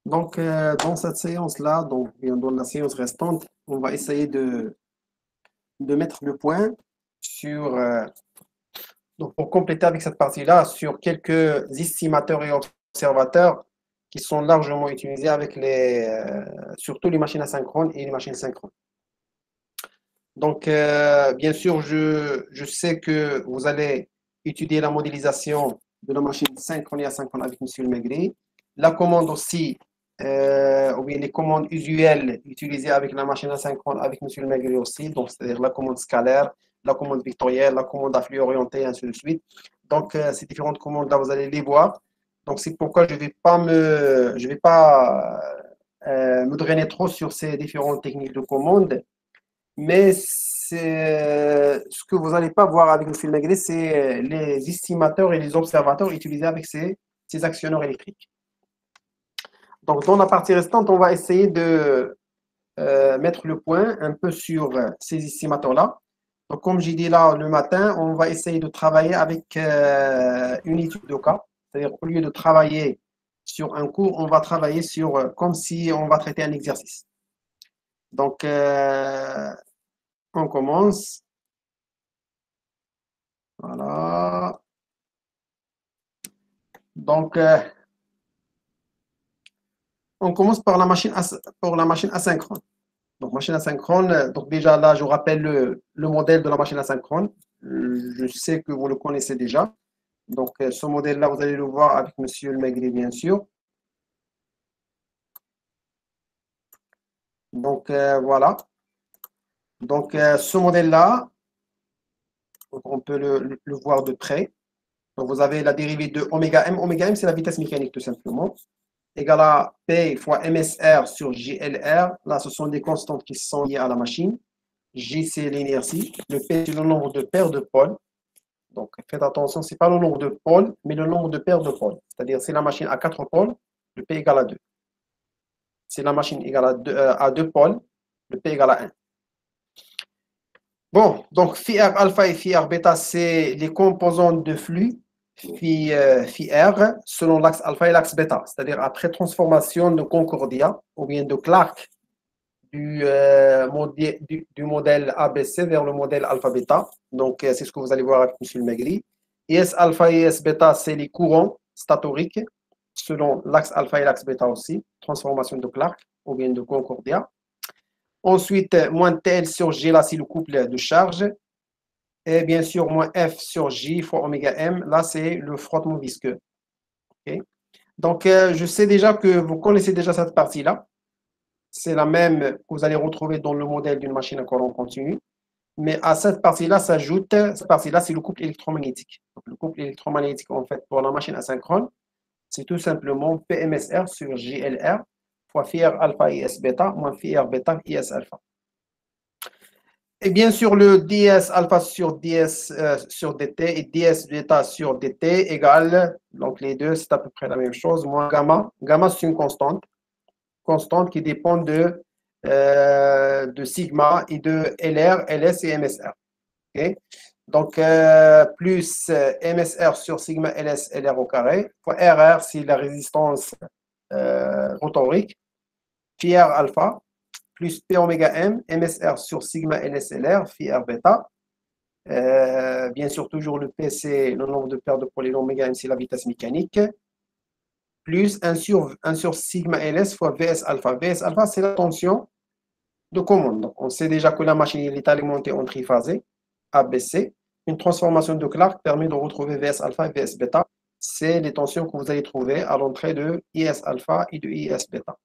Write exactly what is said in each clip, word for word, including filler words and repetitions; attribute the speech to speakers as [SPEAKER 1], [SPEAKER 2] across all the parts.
[SPEAKER 1] Donc, euh, dans cette séance-là, donc, bien dans la séance restante, on va essayer de, de mettre le point sur, euh, donc pour compléter avec cette partie-là, sur quelques estimateurs et observateurs qui sont largement utilisés avec les, euh, surtout les machines asynchrones et les machines synchrones. Donc, euh, bien sûr, je, je sais que vous allez étudier la modélisation de la machine synchrone et asynchrone avec M. Maigret. La commande aussi, euh, ou bien les commandes usuelles utilisées avec la machine asynchrone avec M. Maigret aussi, donc c'est-à-dire la commande scalaire, la commande vectorielle, la commande à flux orienté, et ainsi de suite. Donc, euh, ces différentes commandes-là, vous allez les voir. Donc, c'est pourquoi je ne vais pas me, je vais pas euh, me drainer trop sur ces différentes techniques de commande. Mais c'est, ce que vous n'allez pas voir avec le film Maigret, c'est les estimateurs et les observateurs utilisés avec ces, ces actionneurs électriques. Donc, dans la partie restante, on va essayer de euh, mettre le point un peu sur ces estimateurs-là. Donc, comme j'ai dit là le matin, on va essayer de travailler avec euh, une étude de cas. C'est-à-dire, au lieu de travailler sur un cours, on va travailler sur comme si on va traiter un exercice. Donc, euh, on commence. Voilà. Donc, euh, on commence par la machine, pour la machine asynchrone. Donc, machine asynchrone, donc déjà là, je rappelle le, le modèle de la machine asynchrone. Je sais que vous le connaissez déjà. Donc, ce modèle-là, vous allez le voir avec M. Le Maigret, bien sûr. Donc, euh, voilà. Donc, euh, ce modèle-là, on peut le, le voir de près. Donc, vous avez la dérivée de oméga m. Oméga m, c'est la vitesse mécanique, tout simplement. Égale à P fois M S R sur G L R. Là, ce sont des constantes qui sont liées à la machine. G, c'est l'inertie. Le P, c'est le nombre de paires de pôles. Donc, faites attention, ce n'est pas le nombre de pôles, mais le nombre de paires de pôles. C'est-à-dire, si la machine a quatre pôles, le P égale à deux. Si la machine égale à deux, euh, à deux pôles, le P égale à un. Bon, donc phi R alpha et phi R bêta, c'est les composantes de flux phi, euh, phi R selon l'axe alpha et l'axe bêta. C'est-à-dire après transformation de Concordia ou bien de Clark du, euh, modé, du, du modèle A B C vers le modèle alpha bêta. Donc, euh, c'est ce que vous allez voir avec M. Maigret. I S alpha et I S bêta, c'est les courants statoriques selon l'axe alpha et l'axe bêta aussi. Transformation de Clark ou bien de Concordia. Ensuite, moins T L sur G, là, c'est le couple de charge. Et bien sûr, moins F sur J fois oméga M, là, c'est le frottement visqueux. Okay. Donc, euh, je sais déjà que vous connaissez déjà cette partie-là. C'est la même que vous allez retrouver dans le modèle d'une machine à courant continu. Mais à cette partie-là s'ajoute, cette partie-là, c'est le couple électromagnétique. Donc, le couple électromagnétique, en fait, pour la machine asynchrone, c'est tout simplement P M S R sur G L R fois phi R alpha I S bêta moins phi R bêta I S alpha. Et bien sûr, le D S alpha sur D S euh, sur D T et D S bêta sur D T égale, donc les deux, c'est à peu près la même chose, moins gamma. Gamma, c'est une constante. Constante qui dépend de, euh, de sigma et de L R, L S et M S R. Okay? Donc, euh, plus M S R sur sigma L S, L R au carré, fois R R, c'est la résistance euh, rotorique, phi R alpha, plus P oméga M, M S R sur sigma L S L R, phi R bêta. Euh, bien sûr, toujours le P, c'est le nombre de paires de pôles, et l'oméga M, c'est la vitesse mécanique. Plus un sur, un sur sigma L S fois V S alpha. V S alpha, c'est la tension de commande. Donc, on sait déjà que la machine est alimentée en triphasé, A B C. Une transformation de Clark permet de retrouver V S alpha et V S bêta. C'est les tensions que vous allez trouver à l'entrée de I S alpha et de I S bêta.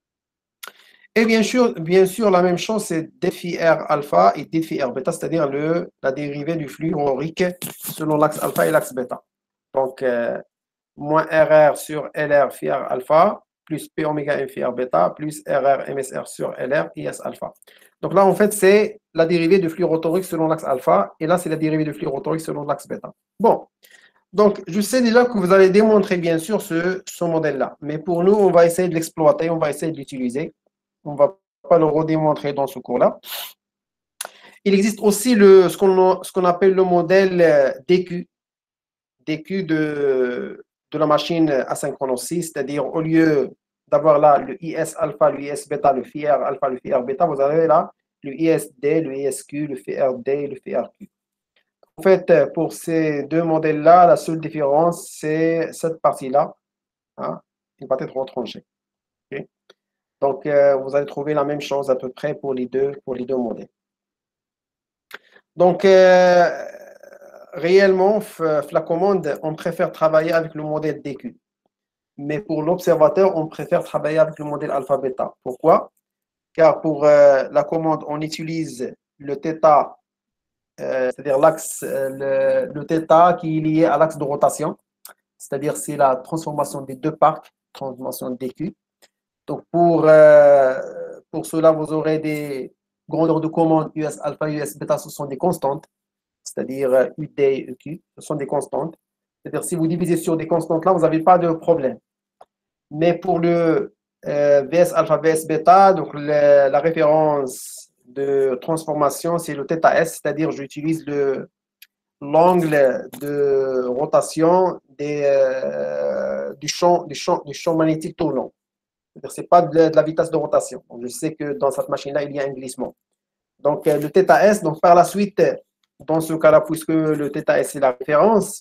[SPEAKER 1] Et bien sûr, bien sûr, la même chose, c'est d phi R alpha et d phi R bêta, c'est-à-dire le, la dérivée du flux horarique selon l'axe alpha et l'axe bêta. Donc, euh, moins R R sur L R phi R alpha, plus P oméga M phi R bêta, plus R R M S R sur L R I S alpha. Donc là, en fait, c'est la dérivée du flux rotorique selon l'axe alpha, et là, c'est la dérivée du flux rotorique selon l'axe bêta. Bon, donc je sais déjà que vous allez démontrer, bien sûr, ce, ce modèle-là. Mais pour nous, on va essayer de l'exploiter, on va essayer de l'utiliser. On ne va pas le redémontrer dans ce cours-là. Il existe aussi le, ce qu'on ce qu'on appelle le modèle D Q. D Q de, de la machine asynchrone aussi, c'est-à-dire au lieu d'avoir là le I S alpha, le I S bêta, le phi R alpha, le phi R bêta, vous avez là le I S D, le I S Q, le phi R D et le phi R Q. En fait, pour ces deux modèles-là, la seule différence, c'est cette partie-là, hein, qui va être retranchée. Okay? Donc, euh, vous allez trouver la même chose à peu près pour les deux, pour les deux modèles. Donc, euh, réellement, la commande, on préfère travailler avec le modèle D Q. Mais pour l'observateur, on préfère travailler avec le modèle alpha-bêta. Pourquoi? Car pour euh, la commande, on utilise le θ, euh, c'est-à-dire l'axe, euh, le, le θ qui est lié à l'axe de rotation, c'est-à-dire c'est la transformation des deux parcs, transformation D Q. Donc pour, euh, pour cela, vous aurez des grandeurs de commande U S alpha, U S bêta, ce sont des constantes, c'est-à-dire U D et E Q, ce sont des constantes. C'est-à-dire si vous divisez sur des constantes là, vous n'avez pas de problème. Mais pour le euh, V S alpha, V S bêta, donc le, la référence de transformation, c'est le θS, c'est-à-dire j'utilise le l'angle de rotation des, euh, du, champ, du, champ, du champ magnétique tournant. Ce n'est pas de, de la vitesse de rotation. Donc, je sais que dans cette machine-là, il y a un glissement. Donc, le θS, donc par la suite, dans ce cas-là, puisque le θS est la référence,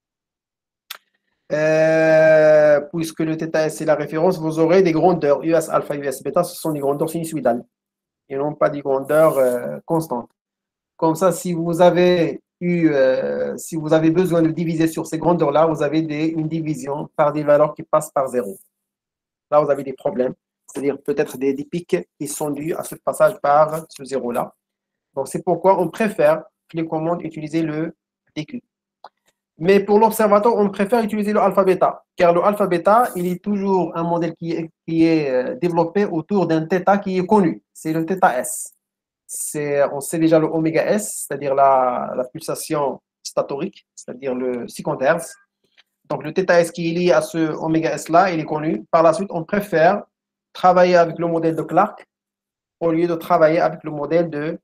[SPEAKER 1] euh, puisque le θS est la référence, vous aurez des grandeurs U S alpha, U S bêta, ce sont des grandeurs sinusoïdales et non pas des grandeurs euh, constantes. Comme ça, si vous avez eu, euh, si vous avez besoin de diviser sur ces grandeurs-là, vous avez des, une division par des valeurs qui passent par zéro. Là, vous avez des problèmes, c'est-à-dire peut-être des, des pics qui sont dus à ce passage par ce zéro-là. Donc, c'est pourquoi on préfère les commandes utiliser le D Q. Mais pour l'observateur, on préfère utiliser le alpha-bêta, car le alpha-bêta, il est toujours un modèle qui est, qui est développé autour d'un θ qui est connu, c'est le θS. On sait déjà le oméga S, c'est-à-dire la, la pulsation statorique, c'est-à-dire le cinquante hertz. Donc, le θS qui est lié à ce oméga S-là, il est connu. Par la suite, on préfère travailler avec le modèle de Clark au lieu de travailler avec le modèle de,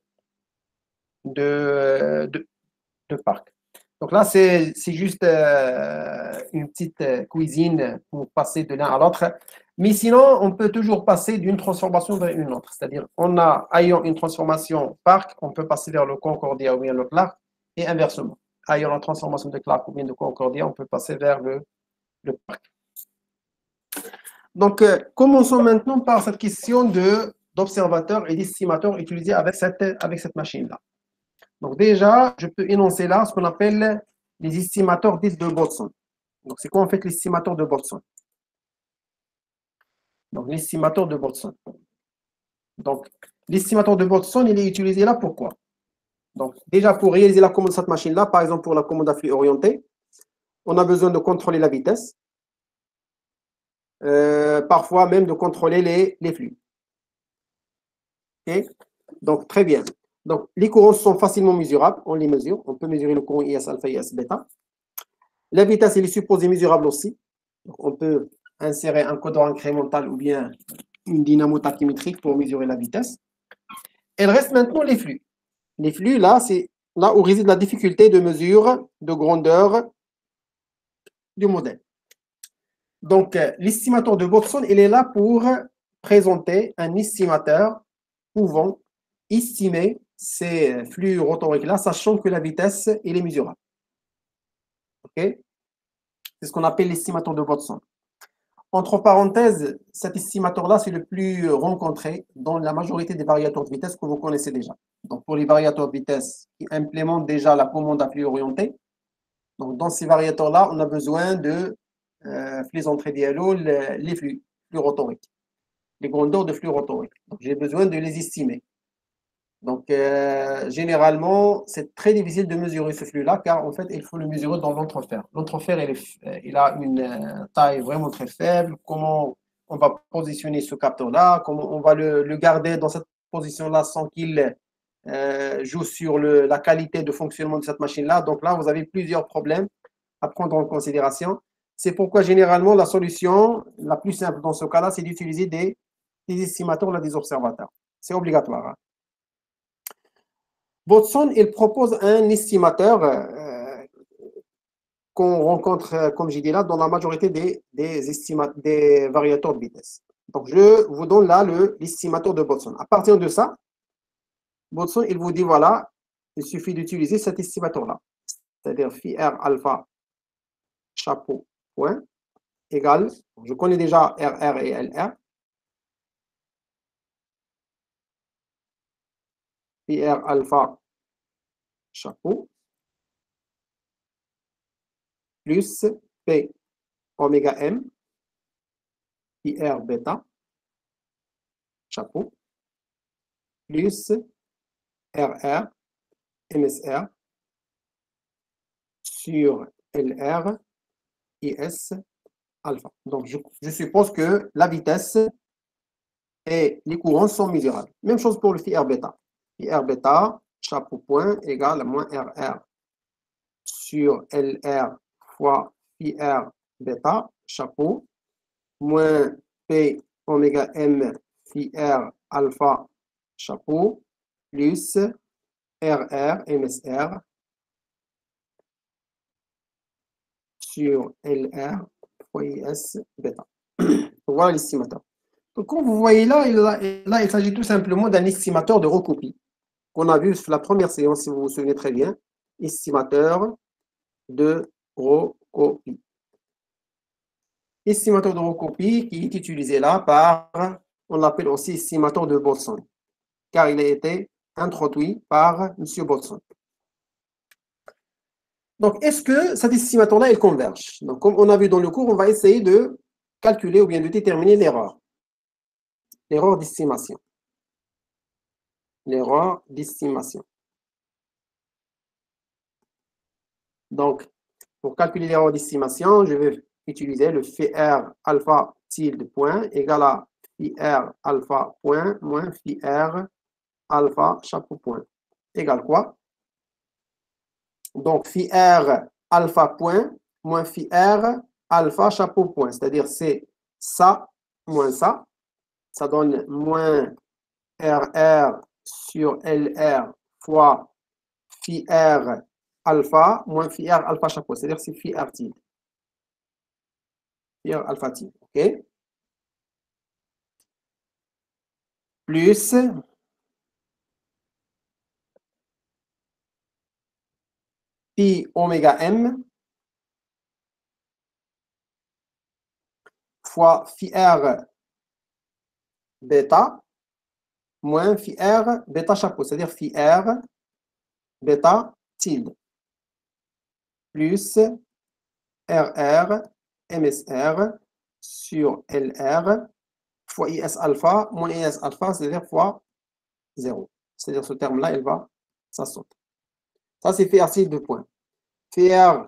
[SPEAKER 1] de, de, de Park. Donc là, c'est juste euh, une petite cuisine pour passer de l'un à l'autre. Mais sinon, on peut toujours passer d'une transformation vers une autre. C'est-à-dire, on a, ayant une transformation Park, on peut passer vers le Concordia ou bien le Clark, et inversement. Ayant la transformation de Clark ou bien de Concordia, on peut passer vers le, le Park. Donc, euh, commençons maintenant par cette question de d'observateur et d'estimateur utilisés avec cette, avec cette machine-là. Donc déjà, je peux énoncer là ce qu'on appelle les estimateurs dits de Boltzmann. Donc c'est quoi en fait l'estimateur de Boltzmann? Donc l'estimateur de Boltzmann. Donc l'estimateur de Boltzmann, il est utilisé là pourquoi? Donc déjà pour réaliser la commande de cette machine-là, par exemple pour la commande à flux orienté, on a besoin de contrôler la vitesse, euh, parfois même de contrôler les, les flux. Okay? Donc très bien. Donc, les courants sont facilement mesurables, on les mesure. On peut mesurer le courant I S alpha et I S bêta. La vitesse, elle est supposée mesurable aussi. Donc, on peut insérer un codeur incrémental ou bien une dynamo tachymétrique pour mesurer la vitesse. Il reste maintenant les flux. Les flux, là, c'est là où réside la difficulté de mesure de grandeur du modèle. Donc, l'estimateur de Boltzmann, il est là pour présenter un estimateur pouvant estimer ces flux rotoriques-là, sachant que la vitesse, elle est mesurable. OK? C'est ce qu'on appelle l'estimateur de Boltzmann. Entre parenthèses, cet estimateur-là, c'est le plus rencontré dans la majorité des variateurs de vitesse que vous connaissez déjà. Donc, pour les variateurs de vitesse qui implémentent déjà la commande à flux orienté, donc dans ces variateurs-là, on a besoin de euh, flux entrée dialogue, les flux, flux rotoriques, les grandeurs de flux rotoriques. Donc, j'ai besoin de les estimer. Donc, euh, généralement, c'est très difficile de mesurer ce flux-là, car en fait, il faut le mesurer dans l'entrefer. L'entrefer, il, il a une euh, taille vraiment très faible. Comment on va positionner ce capteur-là? Comment on va le, le garder dans cette position-là sans qu'il euh, joue sur le, la qualité de fonctionnement de cette machine-là? Donc là, vous avez plusieurs problèmes à prendre en considération. C'est pourquoi, généralement, la solution la plus simple dans ce cas-là, c'est d'utiliser des, des estimateurs, là, des observateurs. C'est obligatoire. Hein. Boltzmann, il propose un estimateur euh, qu'on rencontre, comme j'ai dit là, dans la majorité des, des, des variateurs de vitesse. Donc, je vous donne là l'estimateur de Boltzmann. À partir de ça, Boltzmann, il vous dit, voilà, il suffit d'utiliser cet estimateur-là. C'est-à-dire phi R alpha chapeau point égale, je connais déjà R R et L R. Phi R alpha chapeau plus P oméga M phi R bêta chapeau plus R R M S R sur L R I S alpha. Donc, je, je suppose que la vitesse et les courants sont mesurables. Même chose pour le phi R bêta. Phi R bêta, chapeau point, égale à moins R R sur L R fois phi R bêta, chapeau, moins P oméga M phi R alpha, chapeau, plus R R M S R sur L R fois I S bêta. Voilà l'estimateur. Donc, comme vous voyez là, il, là, il s'agit tout simplement d'un estimateur de recopie qu'on a vu sur la première séance, si vous vous souvenez très bien. Estimateur de recopie. Estimateur de recopie qui est utilisé là par, on l'appelle aussi estimateur de Boltzmann, car il a été introduit par M. Boltzmann. Donc, est-ce que cet estimateur-là, il converge? Donc, comme on a vu dans le cours, on va essayer de calculer ou bien de déterminer l'erreur. L'erreur d'estimation. L'erreur d'estimation. Donc, pour calculer l'erreur d'estimation, je vais utiliser le phi R alpha tilde point égale à phi R alpha point moins phi R alpha chapeau point. Égale quoi? Donc, phi R alpha point moins phi R alpha chapeau point. C'est-à-dire, c'est ça moins ça. Ça donne moins R R sur L R fois phi R alpha moins phi R alpha chapeau. C'est-à-dire, c'est phi R tilde. Phi R alpha tilde. OK? Plus phi oméga M fois phi R bêta moins phi R bêta chapeau, c'est-à-dire phi R bêta tilde plus R R M S R sur L R fois I S alpha moins I S alpha, c'est-à-dire fois zéro. C'est-à-dire ce terme-là, il va, ça saute. Ça, c'est phi R tilde de point. Phi R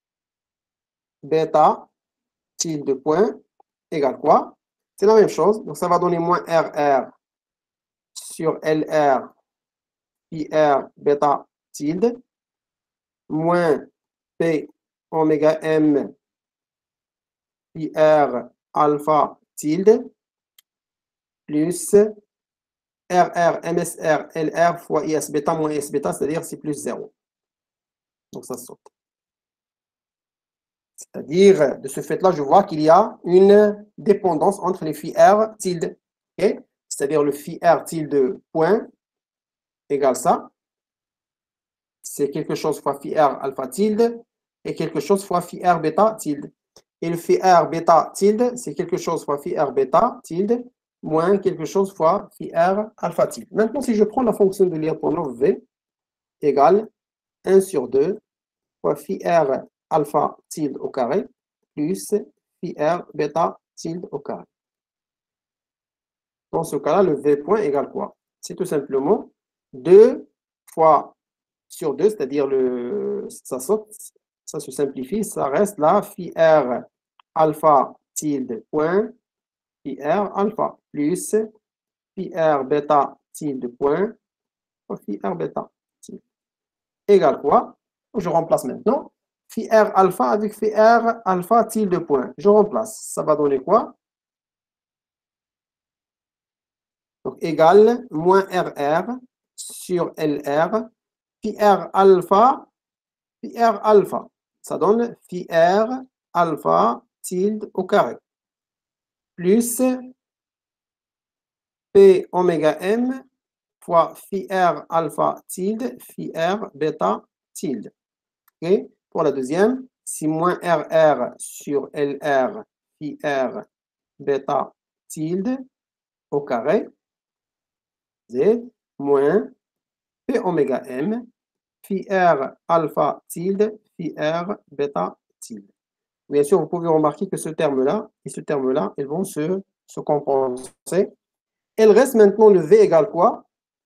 [SPEAKER 1] bêta tilde de point égale quoi? C'est la même chose. Donc, ça va donner moins R R sur L R phi R bêta tilde moins P oméga M phi R alpha tilde plus R R M S R L R fois I S bêta moins I S bêta, c'est-à-dire c'est plus zéro. Donc ça saute. C'est-à-dire, de ce fait-là, je vois qu'il y a une dépendance entre les phi R tilde. Okay? C'est-à-dire le phi R tilde point égale ça. C'est quelque chose fois phi R alpha tilde et quelque chose fois phi R bêta tilde. Et le phi R bêta tilde, c'est quelque chose fois phi R bêta tilde moins quelque chose fois phi R alpha tilde. Maintenant, si je prends la fonction de Lyapunov V égale un sur deux fois phi R alpha tilde au carré plus phi R bêta tilde au carré. Dans ce cas-là, le V point égale quoi? C'est tout simplement deux fois sur deux, c'est-à-dire le ça saute, ça se simplifie, ça reste là, phi R alpha tilde point, phi R alpha plus phi R bêta tilde point, phi R bêta tilde. Égale quoi? Je remplace maintenant phi R alpha avec phi R alpha tilde point. Je remplace. Ça va donner quoi? Donc, égale moins R R sur L R, phi R alpha, phi R alpha. Ça donne phi R alpha tilde au carré. Plus P oméga M fois phi R alpha tilde, phi R bêta tilde. Okay? Pour la deuxième, si moins R R sur L R phi R bêta tilde au carré, Z, moins P oméga M, phi R alpha tilde, phi R bêta tilde. Bien sûr, vous pouvez remarquer que ce terme-là et ce terme-là, ils vont se, se compenser. Il reste maintenant le V égale quoi?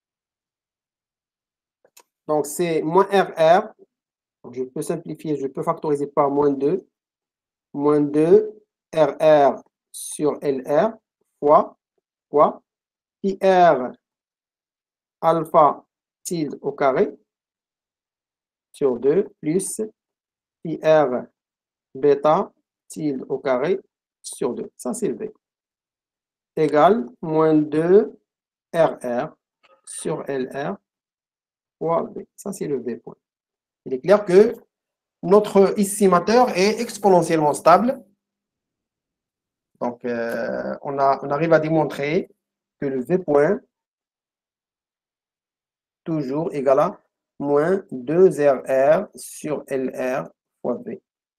[SPEAKER 1] Donc, c'est moins R R. Donc, je peux simplifier, je peux factoriser par moins deux. Moins deux R R sur L R fois, fois phi R alpha tilde au carré sur deux plus phi R bêta tilde au carré sur deux. Ça, c'est le V. Égale moins deux R R sur L R fois V. Ça, c'est le V point. Il est clair que notre estimateur est exponentiellement stable. Donc, euh, on, a, on arrive à démontrer que le V point toujours égal à moins deux R R sur L R fois V.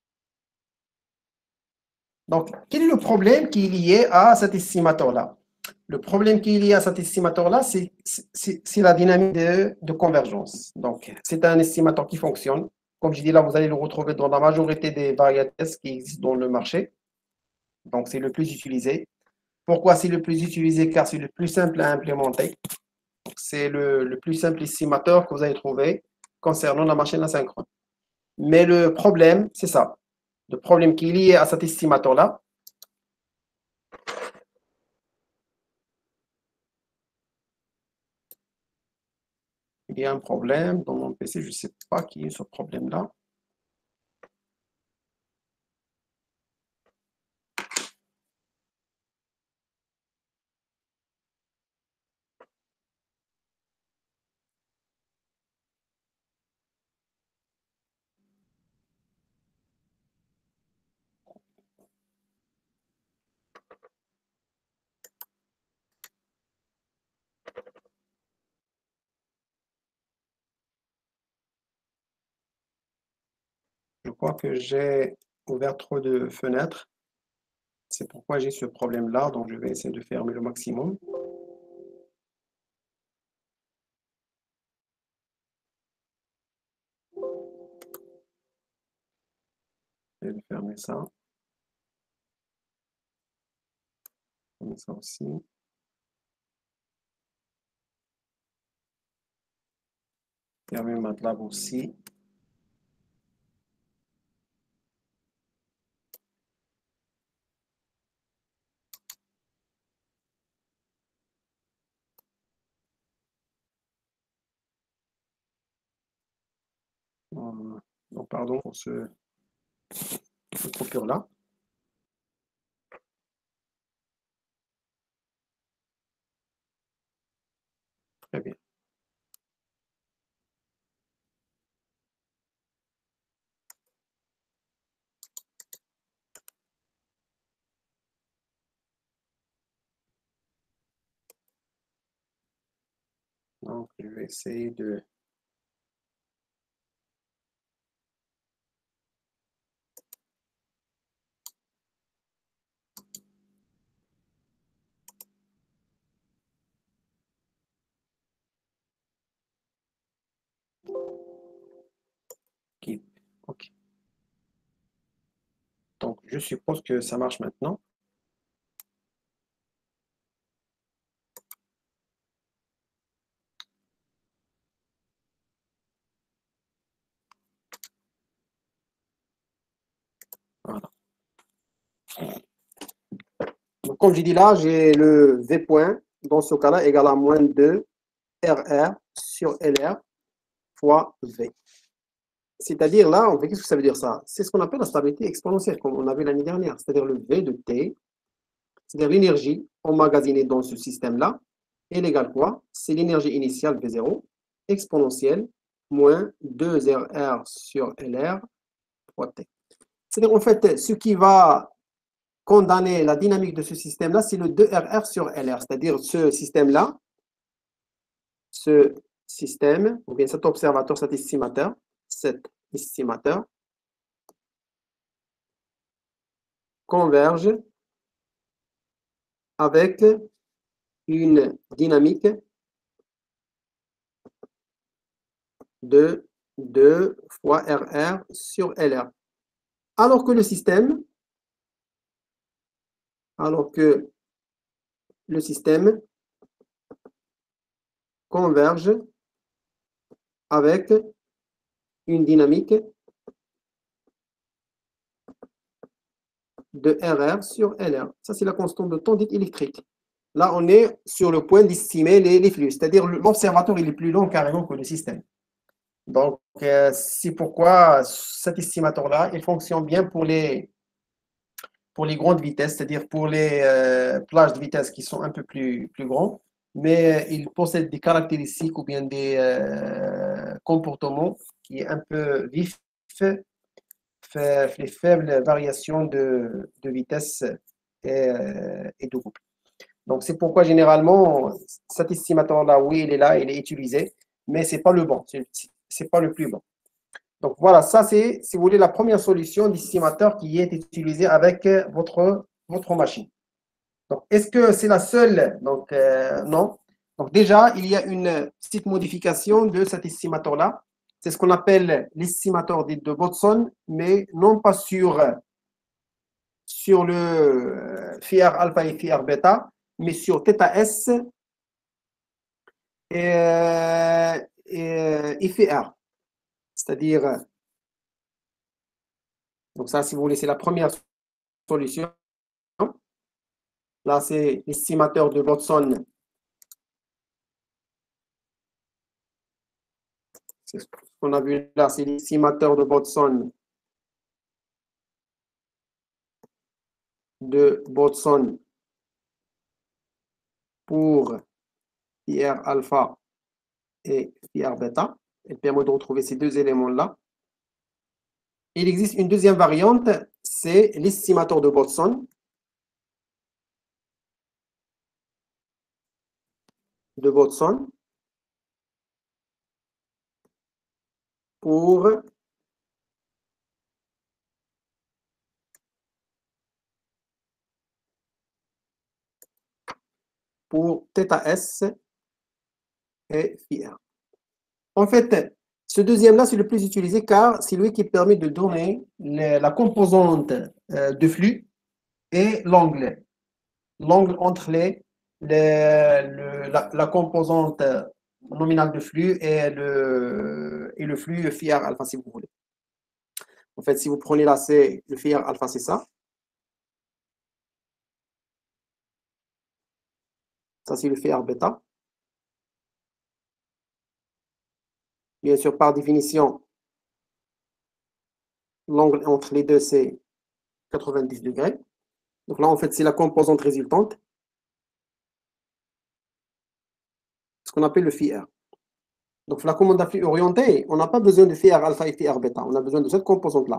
[SPEAKER 1] Donc, quel est le problème qui est lié à cet estimateur-là? Le problème qui est lié à cet estimateur-là, c'est la dynamique de, de convergence. Donc, c'est un estimateur qui fonctionne. Comme je dis là, vous allez le retrouver dans la majorité des variables qui existent dans le marché. Donc, c'est le plus utilisé. Pourquoi c'est le plus utilisé? Car c'est le plus simple à implémenter. C'est le, le plus simple estimateur que vous allez trouver concernant la machine asynchrone. Mais le problème, c'est ça. Le problème qui est lié à cet estimateur-là, il y a un problème dans mon P C, je ne sais pas qui est ce problème-là. Je crois que j'ai ouvert trop de fenêtres. C'est pourquoi j'ai ce problème-là. Donc, je vais essayer de fermer le maximum. Je vais fermer ça. Fermer ça aussi. Fermer MATLAB aussi. Donc, pardon pour ce, ce coupure-là. Très bien. Donc, je vais essayer de... OK. Donc, je suppose que ça marche maintenant. Voilà. Donc, comme j'ai dit là, j'ai le V point, dans ce cas-là, égal à moins deux R R sur L R fois V. C'est-à-dire là, en fait, qu'est-ce que ça veut dire ça? C'est ce qu'on appelle la stabilité exponentielle, comme on avait l'année dernière, c'est-à-dire le V de T, c'est-à-dire l'énergie emmagasinée dans ce système-là, elle égale quoi? C'est l'énergie initiale V zéro, exponentielle, moins deux R R sur L R fois T. C'est-à-dire, en fait, ce qui va condamner la dynamique de ce système-là, c'est le deux R R sur L R, c'est-à-dire ce système-là, ce système, ou bien cet observateur, cet estimateur, cet estimateur, converge avec une dynamique de deux fois R R sur L R. Alors que le système, alors que le système converge avec une dynamique de R R sur L R. Ça, c'est la constante de temps dite électrique. Là, on est sur le point d'estimer les, les flux, c'est-à-dire l'observateur il est plus long carrément que le système. Donc, euh, c'est pourquoi cet estimateur-là, il fonctionne bien pour les, pour les grandes vitesses, c'est-à-dire pour les euh, plages de vitesse qui sont un peu plus, plus grands, mais il possède des caractéristiques ou bien des euh, comportements qui est un peu vifs, fait les faibles variations de, de vitesse et, euh, et de couple. Donc, c'est pourquoi généralement, cet estimateur-là, oui, il est là, il est utilisé, mais ce n'est pas le bon, ce n'est pas le plus bon. Donc, voilà, ça, c'est, si vous voulez, la première solution d'estimateur qui est utilisée avec votre, votre machine. Donc, est-ce que c'est la seule? Donc, euh, non. Donc, déjà, il y a une petite modification de cet estimateur-là. C'est ce qu'on appelle l'estimateur de Botson, mais non pas sur, sur le phi R alpha et phi R bêta, mais sur θ S et, et, et phi R. C'est-à-dire, donc ça, si vous voulez, c'est la première solution. Là, c'est l'estimateur de Botson. C'est ce qu'on a vu là, c'est l'estimateur de Botson. de Botson pour phi R alpha et phi R bêta. Elle permet de retrouver ces deux éléments-là. Il existe une deuxième variante, c'est l'estimateur de Botson. De Botson pour pour θS et phi R. En fait, ce deuxième-là, c'est le plus utilisé car c'est lui qui permet de donner les, la composante euh, de flux et l'angle. L'angle entre les, les, le, la, la composante nominale de flux et le, et le flux phi R alpha, si vous voulez. En fait, si vous prenez là, c'est le phi R alpha, c'est ça. Ça, c'est le phi R bêta. Bien sûr, par définition, l'angle entre les deux, c'est quatre-vingt-dix degrés. Donc là, en fait, c'est la composante résultante. Ce qu'on appelle le phi R. Donc, la commande à flux orienté, on n'a pas besoin de phi R alpha et phi R bêta. On a besoin de cette composante-là.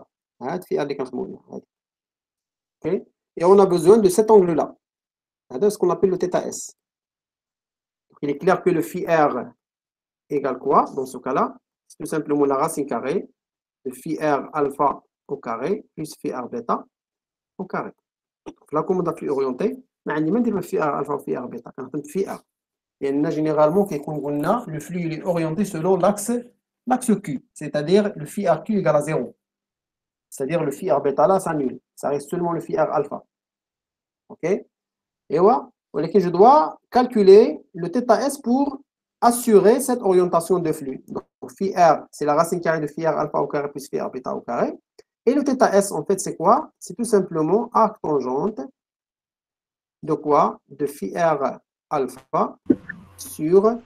[SPEAKER 1] Okay. Et on a besoin de cet angle-là. C'est ce qu'on appelle le θS. Il est clair que le phi R égale quoi dans ce cas-là? C'est tout simplement la racine carrée de phi R alpha au carré plus phi R bêta au carré. Donc, la commande à flux orienté, mais on ne dit pas phi R alpha ou phi R bêta. On a phi R. Et généralement, le flux il est orienté selon l'axe Q, c'est-à-dire le phi R Q égale à zéro. C'est-à-dire le phi R bêta là s'annule. Ça reste seulement le phi R alpha. OK? Et voilà. Je dois calculer le θS pour assurer cette orientation de flux. Donc, phi R, c'est la racine carrée de phi R alpha au carré plus phi R bêta au carré. Et le θS, en fait, c'est quoi? C'est tout simplement arc tangente de quoi? De phi R alpha sur...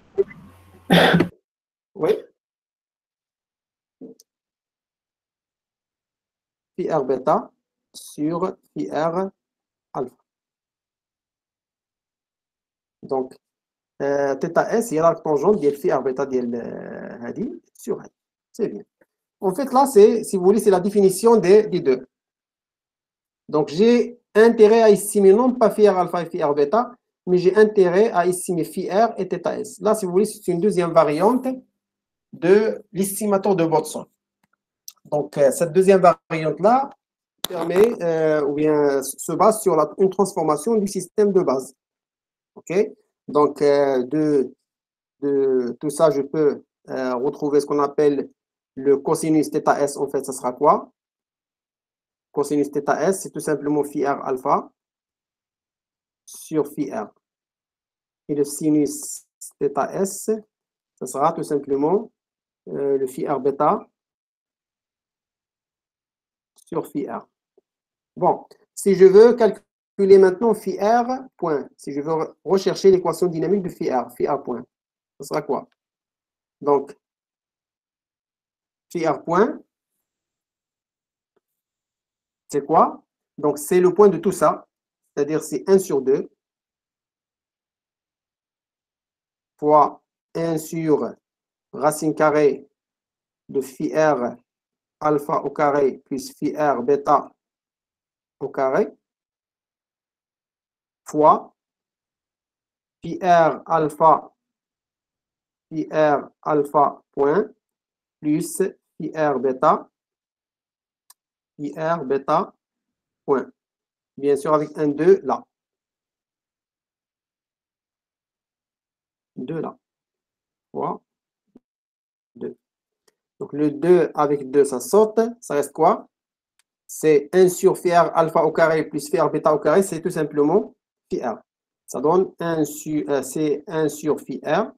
[SPEAKER 1] Oui. Phi R bêta sur phi R alpha. Donc, euh, θS, il y a l'arc tangente de phi R bêta euh, sur L. C'est bien. En fait, là, c'est, si vous voulez, c'est la définition des, des deux. Donc, j'ai intérêt à estimer non pas phi R alpha et phi R bêta, mais j'ai intérêt à estimer phi R et θ S. Là, si vous voulez, c'est une deuxième variante de l'estimateur de Watson. Donc, euh, cette deuxième variante-là permet, euh, ou bien se base sur la, une transformation du système de base. OK? Donc, euh, de, de tout ça, je peux euh, retrouver ce qu'on appelle le cosinus θS. En fait, ça sera quoi? Cosinus θS, c'est tout simplement phi R alpha sur phi R. Et le sinus θS, ça sera tout simplement euh, le phi R bêta sur phi R. Bon, si je veux calculer maintenant phi R point, si je veux rechercher l'équation dynamique de phi R, phi R point, ça sera quoi? Donc, phi R point, c'est quoi? Donc, c'est le point de tout ça, c'est-à-dire c'est un sur deux fois un sur racine carrée de phi R alpha au carré plus phi R bêta au carré fois phi R alpha, phi R alpha point plus phi R bêta, phi R bêta point. Bien sûr, avec un deux là. deux là. Fois deux. Donc, le deux avec deux, ça saute. Ça reste quoi? C'est un sur phi R alpha au carré plus phi R bêta au carré. C'est tout simplement phi R. Ça donne un sur, euh, c'est un sur phi R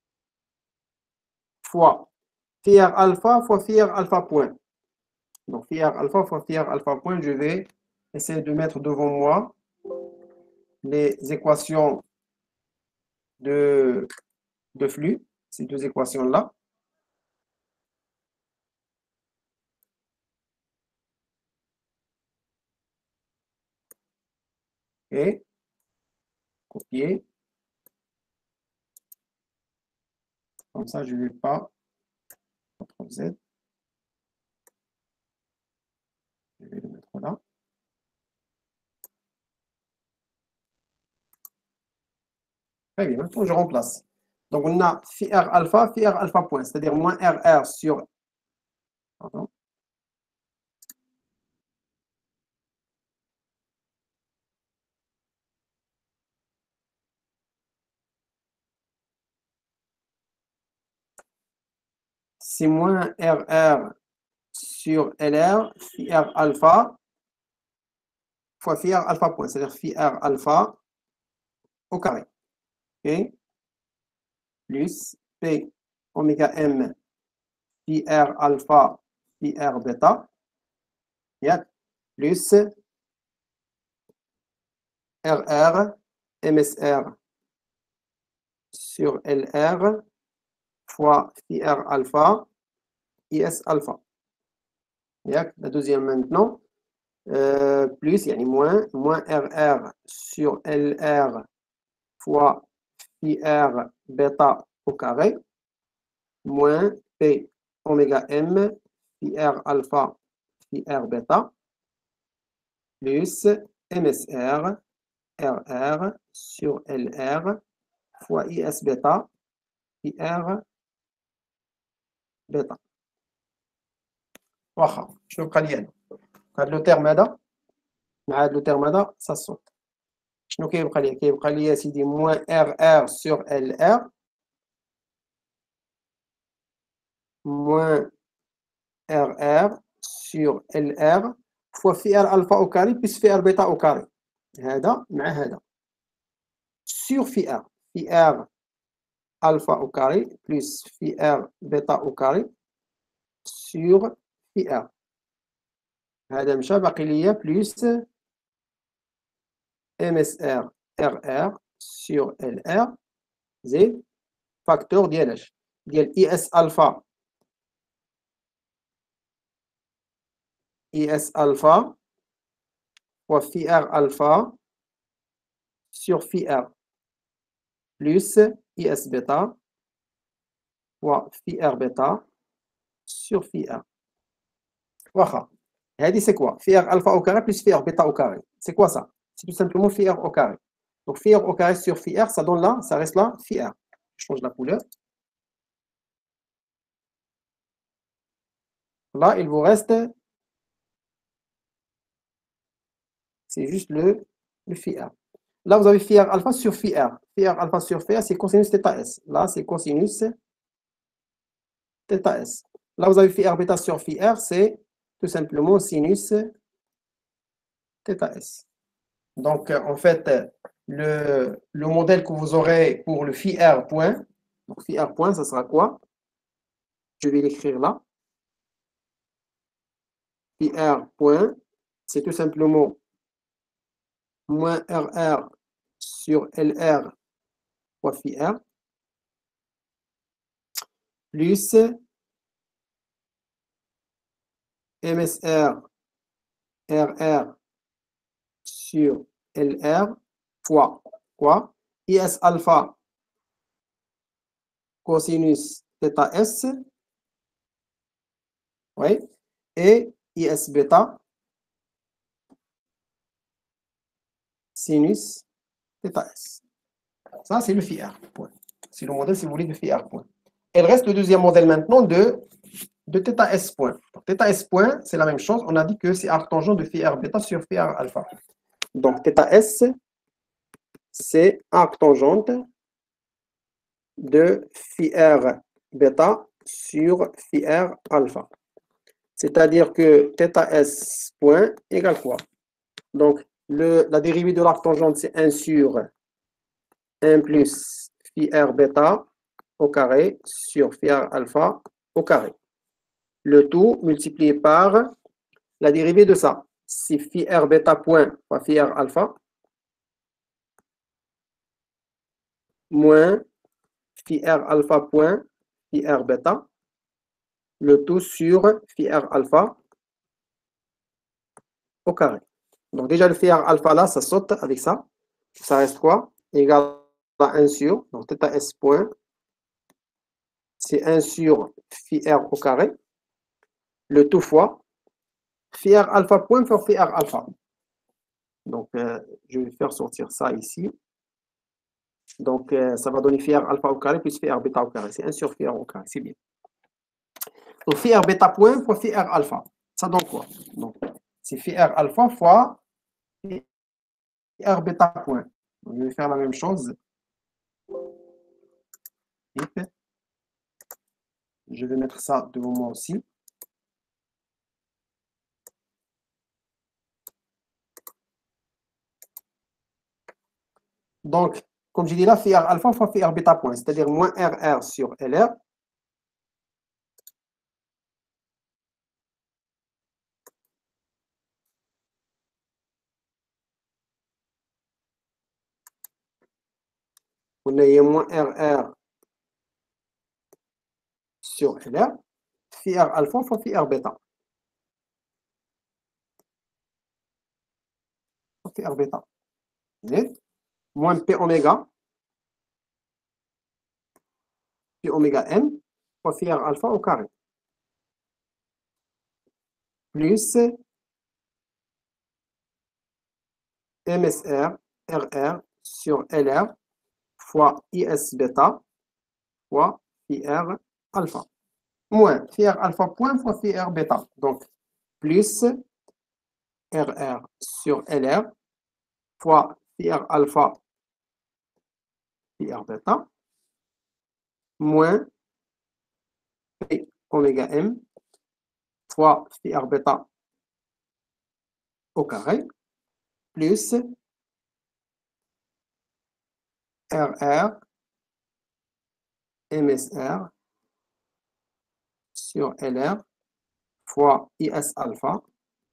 [SPEAKER 1] fois phi R alpha fois phi R alpha point. Donc, phi R alpha fois phi R alpha point, je vais essayer de mettre devant moi les équations de, de flux, ces deux équations-là. Et copier. Comme ça, je ne vais pas. contrôle Z. Je vais le mettre là. Très bien, maintenant je remplace. Donc on a phi R alpha, phi R alpha point, c'est-à-dire moins R R sur. Pardon. C'est moins R R sur L R, phi R alpha fois phi R alpha point, c'est-à-dire phi R alpha au carré. Okay. Plus P oméga M phi R alpha phi R bêta. Yeah. Plus R R M S R sur L R fois phi R alpha I S alpha. Yeah. La deuxième maintenant. Euh, plus, il y a moins, moins R R sur L R fois phi R bêta au carré, moins P oméga M phi R alpha phi R bêta, plus M S R R R sur L R fois I S bêta phi R bêta. واخا شنو بقى لي هنا؟ هاد لو تيرم هذا مع هاد لو تيرم هذا ça saute. شنو كيبقى لي؟ كيبقى لي سيدي moins R R sur L R moins R R sur L R fois phi R alpha au carré plus phi R bêta au carré. هذا مع هذا. Sur phi R. Phi R alpha au carré plus phi R bêta au carré sur phi R. هذا مشى باقي ليا plus M S R R R sur L R زائد فاكتور ديال اش؟ ديال I S alpha I S alpha fois phi R alpha sur phi R plus I S bêta fois phi R bêta sur phi R. واخا هذه c'est quoi? Phi R alpha au carré plus phi R bêta au carré. C'est quoi ça? C'est tout simplement phi R au carré. Donc phi R au carré sur phi R, ça donne là, ça reste là, phi R. Je change la couleur. Là, il vous reste, c'est juste le, le phi R. Là, vous avez phi R alpha sur phi R. Phi R alpha sur phi R, c'est cosinus θ S. Là, c'est cosinus θ S. Là, vous avez phi R bêta sur phi R, c'est tout simplement sinus θ S. Donc, en fait, le, le modèle que vous aurez pour le phi R point, donc phi R point, ça sera quoi? Je vais l'écrire là. Phi R point, c'est tout simplement moins R R sur L R fois phi R, plus M S R R R sur L R fois quoi? I S alpha cosinus θ S, oui, et I S bêta sinus θ S. Ça, c'est le phi R point. C'est le modèle, si vous voulez, de phi R point. Il reste le deuxième modèle maintenant de, de θ S point. Donc, θ S point, c'est la même chose. On a dit que c'est arctangent de phi R bêta sur phi R alpha. Donc, θ S, c'est arctangente de phi R bêta sur phi R alpha. C'est-à-dire que θ S point égale quoi? Donc, le, la dérivée de l'arctangente, c'est un sur un plus phi R bêta au carré sur phi R alpha au carré. Le tout multiplié par la dérivée de ça. C'est phi R bêta point fois phi R alpha moins phi R alpha point phi R bêta, le tout sur phi R alpha au carré. Donc déjà le phi R alpha là, ça saute avec ça. Ça reste quoi? Égal à un sur, donc θ S point, c'est un sur phi R au carré, le tout fois phi R alpha point fois phi R alpha. Donc euh, je vais faire sortir ça ici. Donc euh, ça va donner phi R alpha au carré plus phi R bêta au carré. C'est un sur phi R au carré, c'est bien. Donc phi R bêta point fois phi R alpha. Ça donne quoi? Donc c'est phi R alpha fois phi R bêta point. Donc, je vais faire la même chose. Je vais mettre ça devant moi aussi. Donc, comme je dis là, phi R alpha fois phi R bêta point, c'est-à-dire moins R R sur L R. On a moins R R sur L R. Phi R alpha fois phi R bêta. Phi R bêta. Moins P oméga. P oméga M fois phi R alpha au carré. Plus M S R R R sur L R fois I S bêta fois phi R alpha. Moins phi R alpha point fois phi R bêta. Donc, plus R R sur L R fois phi R alpha phi R bêta moins P oméga M fois phi R bêta au carré plus R R M S R sur L R fois I S alpha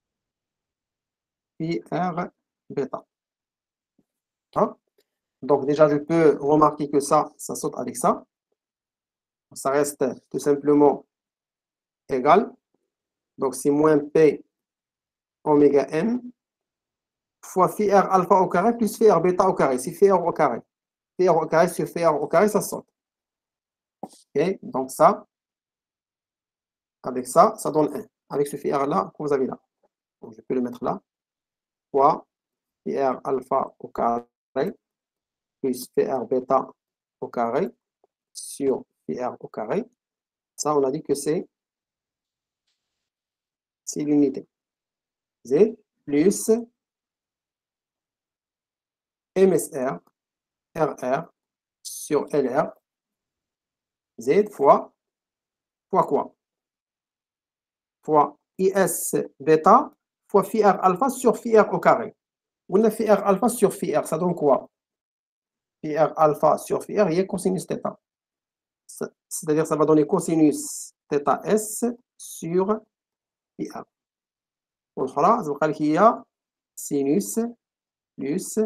[SPEAKER 1] phi R bêta. Hein? Donc déjà, je peux remarquer que ça, ça saute avec ça. Ça reste tout simplement égal. Donc c'est moins P oméga M fois phi R alpha au carré plus phi R bêta au carré. C'est phi R au carré. Phi R au carré sur phi R au carré, ça saute. Ok, donc ça, avec ça, ça donne un. Avec ce phi R là que vous avez là. Donc, je peux le mettre là, fois phi r alpha au carré, plus phi r bêta au carré, sur phi r au carré. Ça, on a dit que c'est l'unité. Z plus M S R, R R, sur L R, Z fois, fois quoi? Fois I S bêta, fois phi R alpha sur phi R au carré. On a phi R alpha sur phi R, ça donne quoi? Phi R alpha sur phi R, il y a cosinus θ. C'est-à-dire ça va donner cosinus θs sur phi R. والأخرى تبقى لك هي sinus plus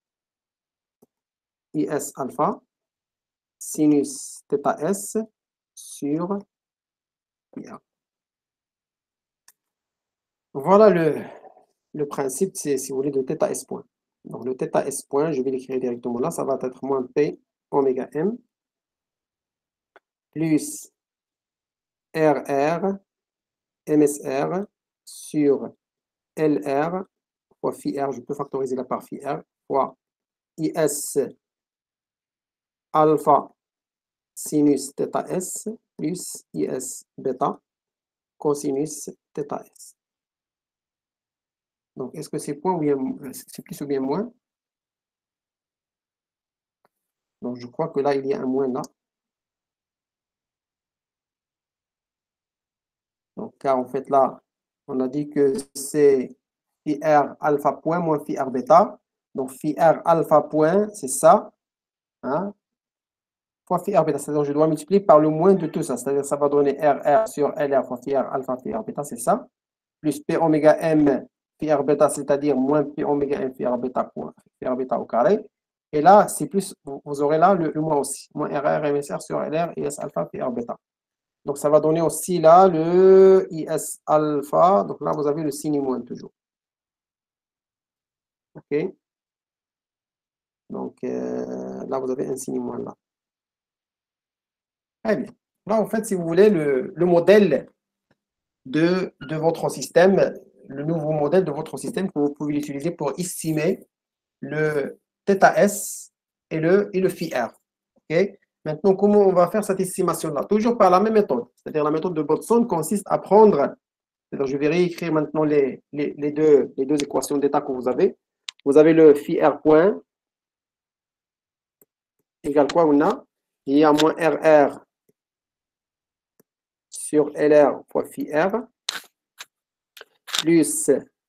[SPEAKER 1] I S alpha sinus θs sur phi R. Voilà le, le principe, si vous voulez, de θs point. Donc le θs point, je vais l'écrire directement là, ça va être moins P oméga M plus R R M S R sur L R fois phi R, je peux factoriser la part phi R, fois I S alpha sinus θs plus I S bêta cosinus θs. Donc, est-ce que c'est point ou bien c'est plus ou bien moins? Donc, je crois que là, il y a un moins là. Donc, car en fait, là, on a dit que c'est phi R alpha point moins phi R bêta. Donc, phi R alpha point, c'est ça. Hein, fois phi R bêta. C'est-à-dire, je dois multiplier par le moins de tout ça. C'est-à-dire, ça va donner R R sur L R fois phi R alpha phi R bêta, c'est ça. Plus P oméga M phi R bêta, c'est-à-dire moins P oméga M phi R bêta point phi R bêta au carré. Et là, c'est plus, vous aurez là le, le moins aussi. Moins R R M S R sur L R I S alpha phi R bêta. Donc, ça va donner aussi là le I S alpha. Donc là, vous avez le signe moins toujours. OK. Donc, euh, là, vous avez un signe moins là. Très bien. Là, en fait, si vous voulez, le, le modèle de, de votre système, le nouveau modèle de votre système que vous pouvez utiliser pour estimer le θs et le, et le phi R. OK. Maintenant, comment on va faire cette estimation-là? Toujours par la même méthode. C'est-à-dire la méthode de Bodson consiste à prendre, c'est-à-dire je vais réécrire maintenant les, les, les, deux, les deux équations d'état que vous avez. Vous avez le phi R point égale quoi on a? Il y a moins R R sur L R fois phi R plus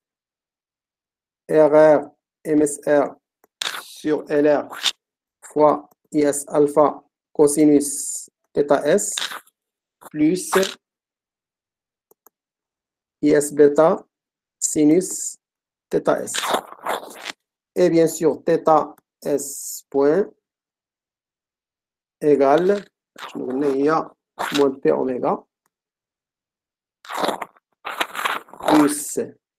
[SPEAKER 1] R R M S R sur L R fois I S alpha cosinus θs plus I S bêta sinus θs. Et bien sûr, θs point égale, je me remets, il y a moins P oméga plus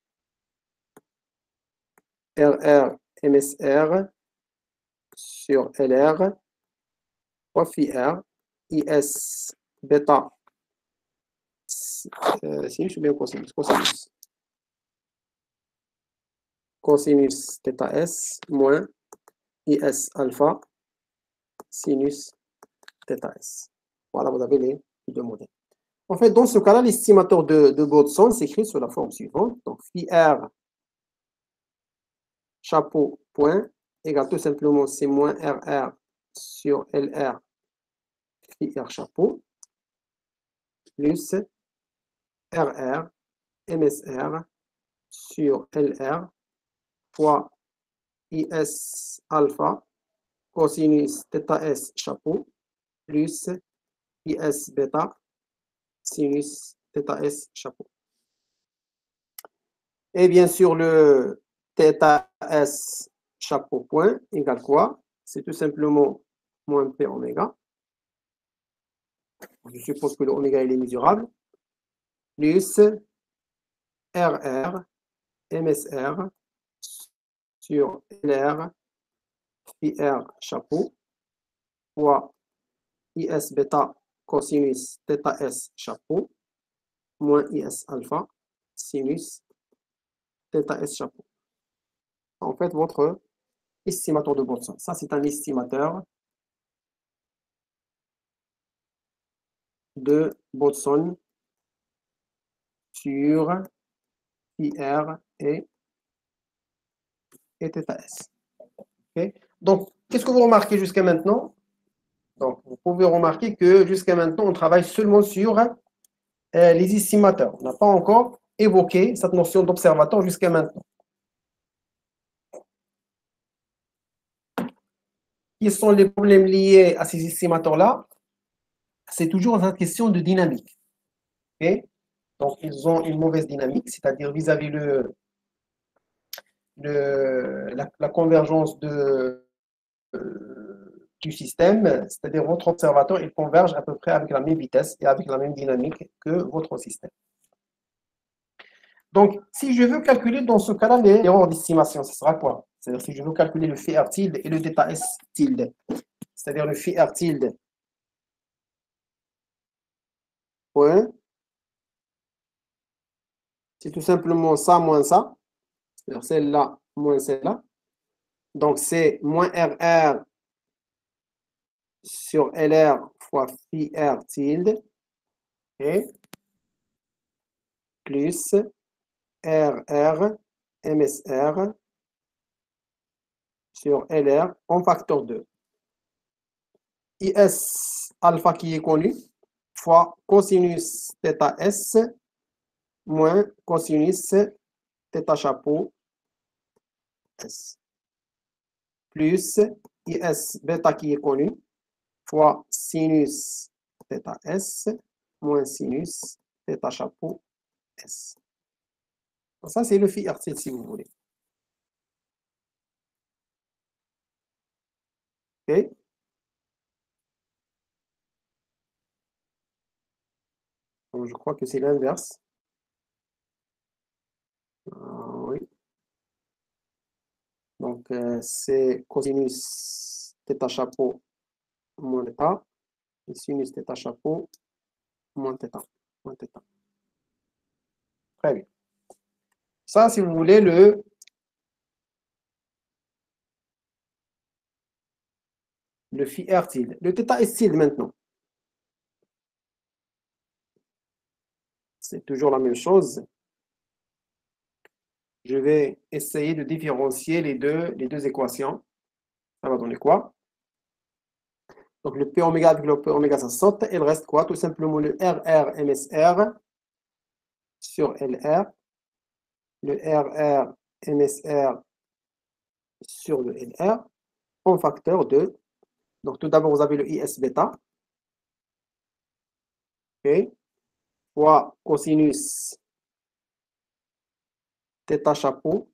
[SPEAKER 1] R R M S R sur L R fois phi R I S bêta euh, sinus ou bien cosinus cosinus cosinus θs moins I S alpha sinus θs. Voilà, vous avez les deux modèles. En fait, dans ce cas-là, l'estimateur de, de Bodson s'écrit sous la forme suivante. Donc, phi R chapeau point égale tout simplement c'est moins R R sur L R phi R chapeau plus R R M S R sur L R fois I S alpha cosinus θs chapeau plus I S bêta sinus θs chapeau. Et bien sûr, le θs chapeau point égale quoi? C'est tout simplement moins P oméga. Je suppose que le oméga il est mesurable. Plus R R M S R sur L R phi R chapeau fois I S bêta cosinus θs chapeau moins I S alpha sinus θ S chapeau. En fait, votre estimateur de Boltzmann. Ça, c'est un estimateur de Boltzmann sur I R et, et θ S. Okay. Donc, qu'est-ce que vous remarquez jusqu'à maintenant? Donc, vous pouvez remarquer que jusqu'à maintenant, on travaille seulement sur euh, les estimateurs. On n'a pas encore évoqué cette notion d'observateur jusqu'à maintenant. Quels sont les problèmes liés à ces estimateurs-là? C'est toujours une question de dynamique. Okay. Donc, ils ont une mauvaise dynamique, c'est-à-dire vis-à-vis le, le, la, la convergence de, euh, du système, c'est-à-dire votre observateur, il converge à peu près avec la même vitesse et avec la même dynamique que votre système. Donc, si je veux calculer dans ce cas-là l'erreur d'estimation, ce sera quoi? C'est-à-dire si je veux calculer le phi R tilde et le θ S tilde, c'est-à-dire le phi R tilde point, c'est tout simplement ça moins ça, c'est-à-dire celle-là moins celle-là. Donc, c'est moins R R sur L R fois phi R tilde et plus R R M S R sur L R en facteur deux. I S alpha qui est connu fois cosinus θ S moins cosinus θ chapeau S plus I S bêta qui est connu fois sinus θ S moins sinus θ chapeau S. Donc ça, c'est le phi R tilde si vous voulez. OK? Donc, je crois que c'est l'inverse. Euh, oui. Donc, euh, c'est cosinus θ chapeau moins θ et sinus θ chapeau moins θ. Moins θ. Très bien. Ça, si vous voulez, le, le phi R tilde. Le θ S tilde maintenant. C'est toujours la même chose. Je vais essayer de différencier les deux, les deux équations. Ça va donner quoi? Donc, le P oméga avec le P oméga, ça saute. Il reste quoi? Tout simplement le R R M S R sur L R. Le R R M S R sur le L R en facteur de. Donc, tout d'abord, vous avez le I S bêta. OK. Fois cosinus θ chapeau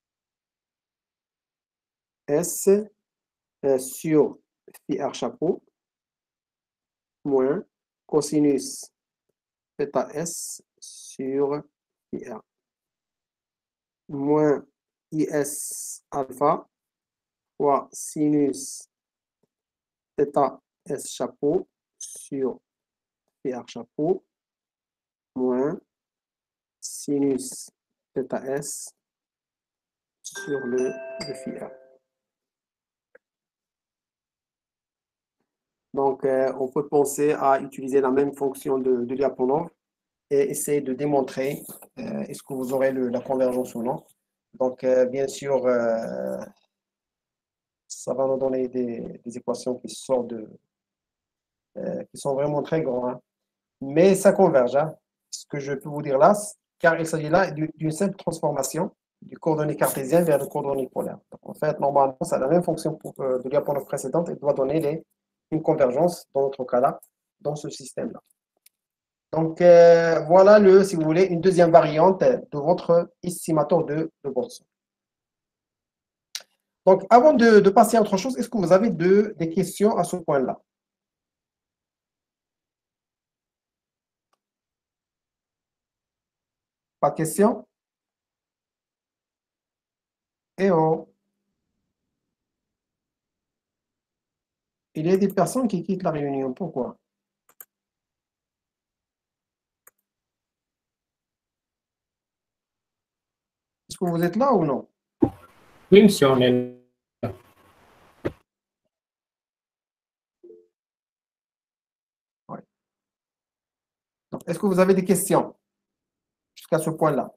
[SPEAKER 1] S euh, sur phi R chapeau moins cosinus θ S sur phi R moins I S alpha fois sinus θ S chapeau sur phi R chapeau moins sinus θ S sur le, le phi R. Donc, euh, on peut penser à utiliser la même fonction de, de Lyapunov et essayer de démontrer euh, est-ce que vous aurez le, la convergence ou non. Donc, euh, bien sûr, euh, ça va nous donner des, des équations qui sortent de, euh, qui sont vraiment très grandes, hein. Mais ça converge, hein. Ce que je peux vous dire là, car il s'agit là d'une simple transformation du coordonnées cartésien vers le coordonnées polaire. Donc, en fait, normalement, ça a la même fonction pour, euh, de Lyapunov précédente et doit donner les, une convergence, dans notre cas-là, dans ce système-là. Donc, euh, voilà, le, si vous voulez, une deuxième variante de votre estimateur de, de Boltzmann. Donc, avant de, de passer à autre chose, est-ce que vous avez de, des questions à ce point-là? Pas de questions? Eh oh! Il y a des personnes qui quittent la réunion. Pourquoi? Est-ce que que vous êtes là ou non?
[SPEAKER 2] Oui, monsieur, on est là.
[SPEAKER 1] Ouais. Donc, est-ce que vous avez des questions jusqu'à ce point-là?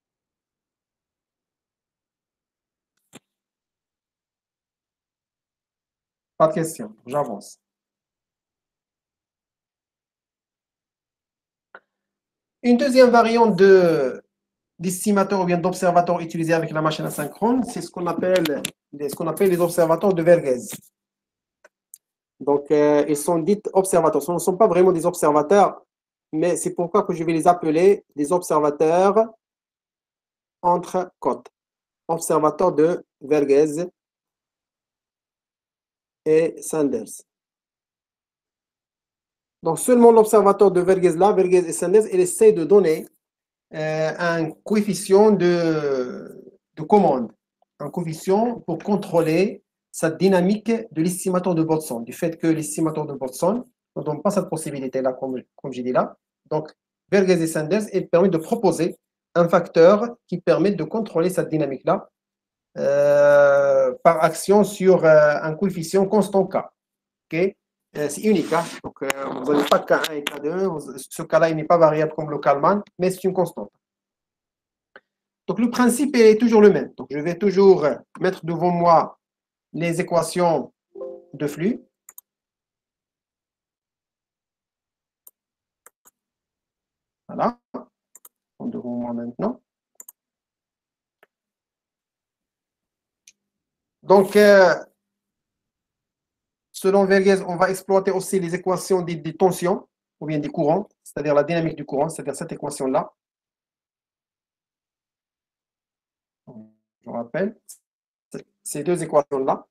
[SPEAKER 1] Pas de questions, j'avance. Une deuxième variante de d'estimateur ou bien d'observateur utilisé avec la machine asynchrone, c'est ce qu'on appelle, ce qu'on appelle les observateurs de Verghese. Donc, euh, ils sont dits observateurs. Ce ne sont pas vraiment des observateurs, mais c'est pourquoi que je vais les appeler des observateurs entre côtes. Observateurs de Verghese et Sanders. Donc, seulement l'observateur de Verghese là, Verghese et Sanders, il essaie de donner euh, un coefficient de, de commande, un coefficient pour contrôler sa dynamique de l'estimateur de Boltzmann, du fait que l'estimateur de Boltzmann ne donne pas cette possibilité-là, comme, comme j'ai dit là. Donc, Verghese et Sanders, il permet de proposer un facteur qui permet de contrôler cette dynamique-là euh, par action sur euh, un coefficient constant K. Okay? Euh, c'est unique, hein? Donc, euh, vous n'avez pas K un et K deux. Ce cas-là, il n'est pas variable comme le Kalman, mais c'est une constante. Donc, le principe est toujours le même. Donc, je vais toujours mettre devant moi les équations de flux. Voilà. Devant moi maintenant. Donc, euh, selon Verghese, on va exploiter aussi les équations des, des tensions ou bien des courants, c'est-à-dire la dynamique du courant, c'est-à-dire cette équation-là. Je vous rappelle, ces deux équations-là.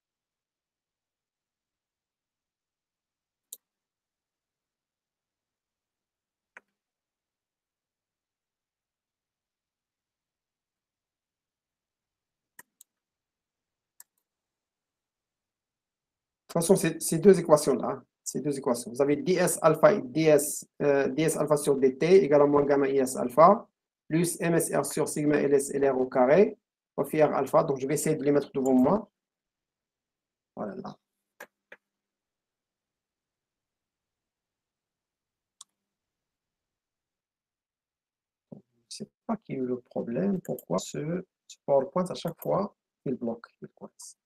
[SPEAKER 1] De toute façon, c'est ces deux équations-là, hein, ces deux équations. Vous avez ds alpha et ds, euh, ds alpha sur dt égale à moins gamma is alpha, plus msr sur sigma ls lr au carré, au phi r alpha. Donc, je vais essayer de les mettre devant moi. Voilà. Là. Je ne sais pas qui est le problème. Pourquoi ce, ce PowerPoint, à chaque fois, il bloque, il coince.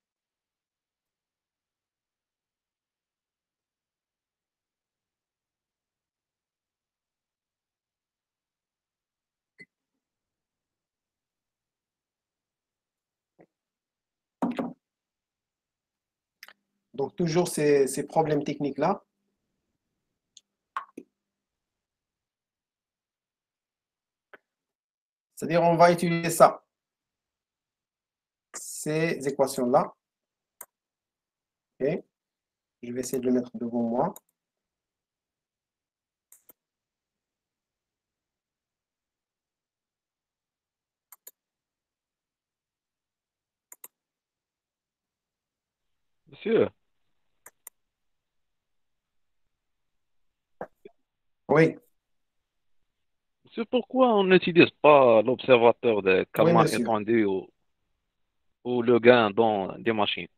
[SPEAKER 1] Donc, toujours ces, ces problèmes techniques-là. C'est-à-dire, on va utiliser ça. Ces équations-là. Okay. Je vais essayer de le mettre devant moi.
[SPEAKER 3] Monsieur,
[SPEAKER 1] Oui,
[SPEAKER 3] monsieur, pourquoi on n'utilise pas l'observateur de
[SPEAKER 1] oui,
[SPEAKER 3] Kalman
[SPEAKER 1] monsieur.
[SPEAKER 3] étendu ou, ou le gain dans des machines?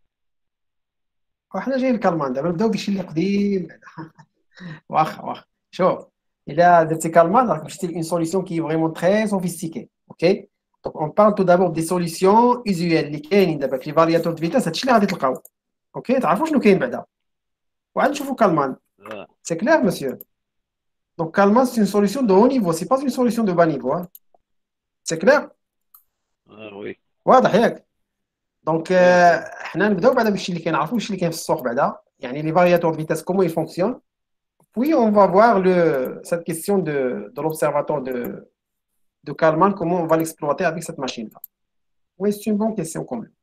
[SPEAKER 1] احنا جايين الكالمان دابا نبداو بشي اللي قديم واخا واخا شوف الا درتي كالمان راك مشيتي لune solution qui est vraiment très sophistiquée. OK. Donc on parle tout d'abord des solutions usuelles اللي كاينين دابا في فارياتور دو فيتاس. هادشي اللي غادي تلقاو. OK. تعرفوا شنو كاين بعدا وعاد نشوفوا كالمان.
[SPEAKER 3] آه.
[SPEAKER 1] C'est clair, monsieur? Donc Kalman, c'est une solution de haut niveau, c'est pas une solution de bas niveau. Hein. C'est clair?
[SPEAKER 3] آه oui.
[SPEAKER 1] واضح ياك؟ دونك
[SPEAKER 3] D'accord.
[SPEAKER 1] حنا نبداو بعدا بالشيء اللي كنعرفوا الشيء اللي كاين في السوق بعدا يعني لي فارياتور فيتاس comment ils fonctionnent. Puis on va voir le, cette question de, de l'observateur de, de Kalman, comment on va l'exploiter avec cette machine-là. Oui, c'est une bonne question quand même.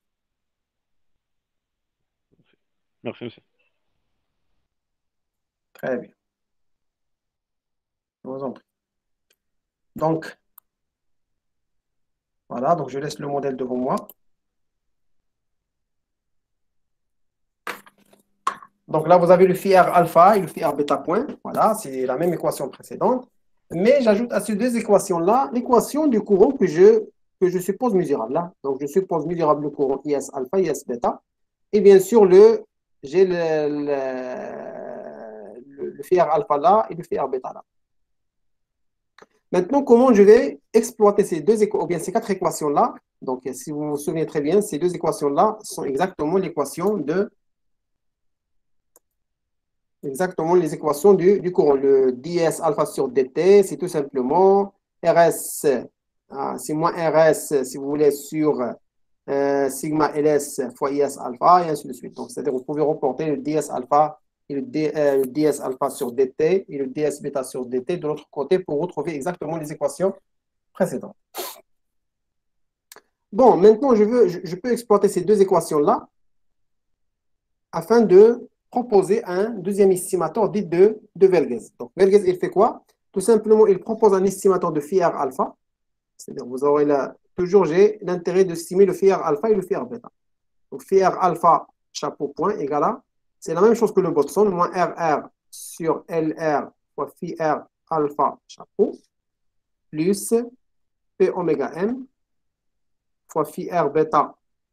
[SPEAKER 3] Merci, monsieur.
[SPEAKER 1] Très bien. Je vous en prie. Donc, voilà, donc je laisse le modèle devant moi. Donc là, vous avez le phi r alpha et le phi r bêta point. Voilà, c'est la même équation précédente. Mais j'ajoute à ces deux équations-là l'équation du courant que je que je suppose mesurable. Là. Donc, je suppose mesurable le courant I S alpha, I S bêta. Et bien sûr, le, j'ai le, le, le, le phi R alpha là et le phi R bêta là. Maintenant, comment je vais exploiter ces deux équations, ou bien ces quatre équations-là? Donc, si vous vous souvenez très bien, ces deux équations-là sont exactement l'équation de exactement les équations du, du courant. Le ds alpha sur dt, c'est tout simplement Rs, ah, c'est moins Rs, si vous voulez, sur euh, sigma ls fois Is alpha, et ainsi de suite. Donc, c'est-à-dire, vous pouvez reporter le ds alpha et le, D, euh, le ds alpha sur dt et le ds bêta sur dt de l'autre côté pour retrouver exactement les équations précédentes. Bon, maintenant, je, veux, je, je peux exploiter ces deux équations-là afin de proposer un deuxième estimateur dit de, de Verghese. Donc, Verghese, il fait quoi? Tout simplement, il propose un estimateur de phi R alpha. C'est-à-dire, vous aurez là, toujours, j'ai l'intérêt d'estimer le phi R alpha et le phi R bêta. Donc, phi R alpha, chapeau point, égal à, c'est la même chose que le Boltzmann, moins R R sur L R fois phi R alpha, chapeau, plus P oméga M fois phi R bêta,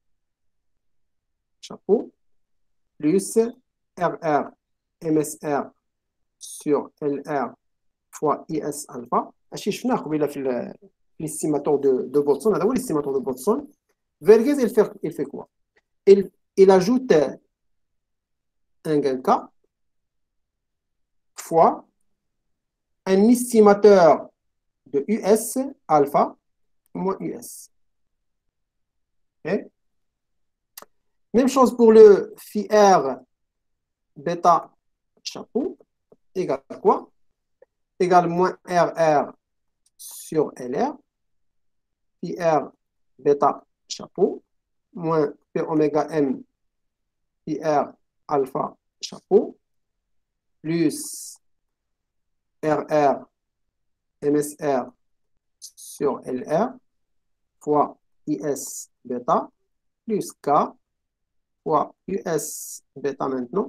[SPEAKER 1] chapeau, plus R R M S R sur L R fois I S alpha. Je شفنا قبيله في l'estimateur de, de Boltzmann. هذا هو l'estimateur de Boltzmann. Verghese, il fait, il fait quoi? Il, il ajoute un gain K fois un estimateur de U S alpha moins U S. Okay? Même chose pour le phi R bêta chapeau, égale quoi? Égale moins R R sur L R, phi R bêta chapeau, moins P oméga M phi R alpha chapeau, plus R R M S R sur L R, fois I S bêta, plus K, fois U S bêta maintenant,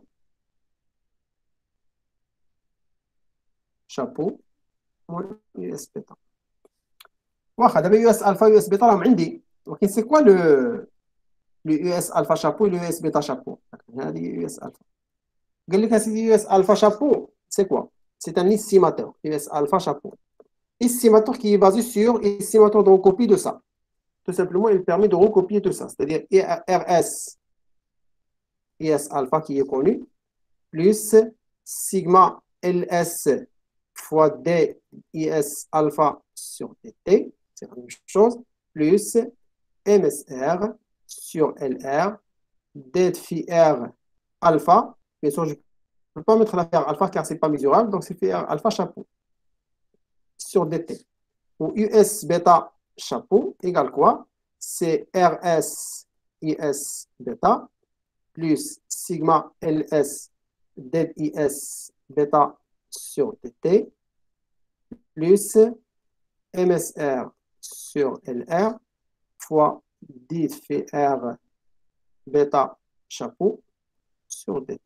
[SPEAKER 1] chapeau, moins U S bêta. واخا دابا يو اس الفا يو اس بيتا راهم عندي ولكن سي كوا لو لو يو اس الفا شابو لو يو اس بيتا شابو هذه يو اس الفا قال لك اسيدي يو اس الفا شابو سي كوا سي ان استيماتور يو اس الفا شابو estimateur qui est basé sur estimateur de recopie de ça. Tout simplement, il permet de recopier tout ça, c'est-à-dire R S I S alpha qui est connu, plus sigma L S fois D I S alpha sur dt, c'est la même chose, plus M S R sur L R, D de phi R alpha, bien sûr, je ne peux pas mettre la phi R alpha car ce n'est pas mesurable, donc c'est phi R alpha chapeau sur dt. Ou U S bêta chapeau égale quoi? C'est R S I S bêta plus sigma L S D I S bêta sur dt plus M S R sur L R fois D phi R bêta chapeau sur dt.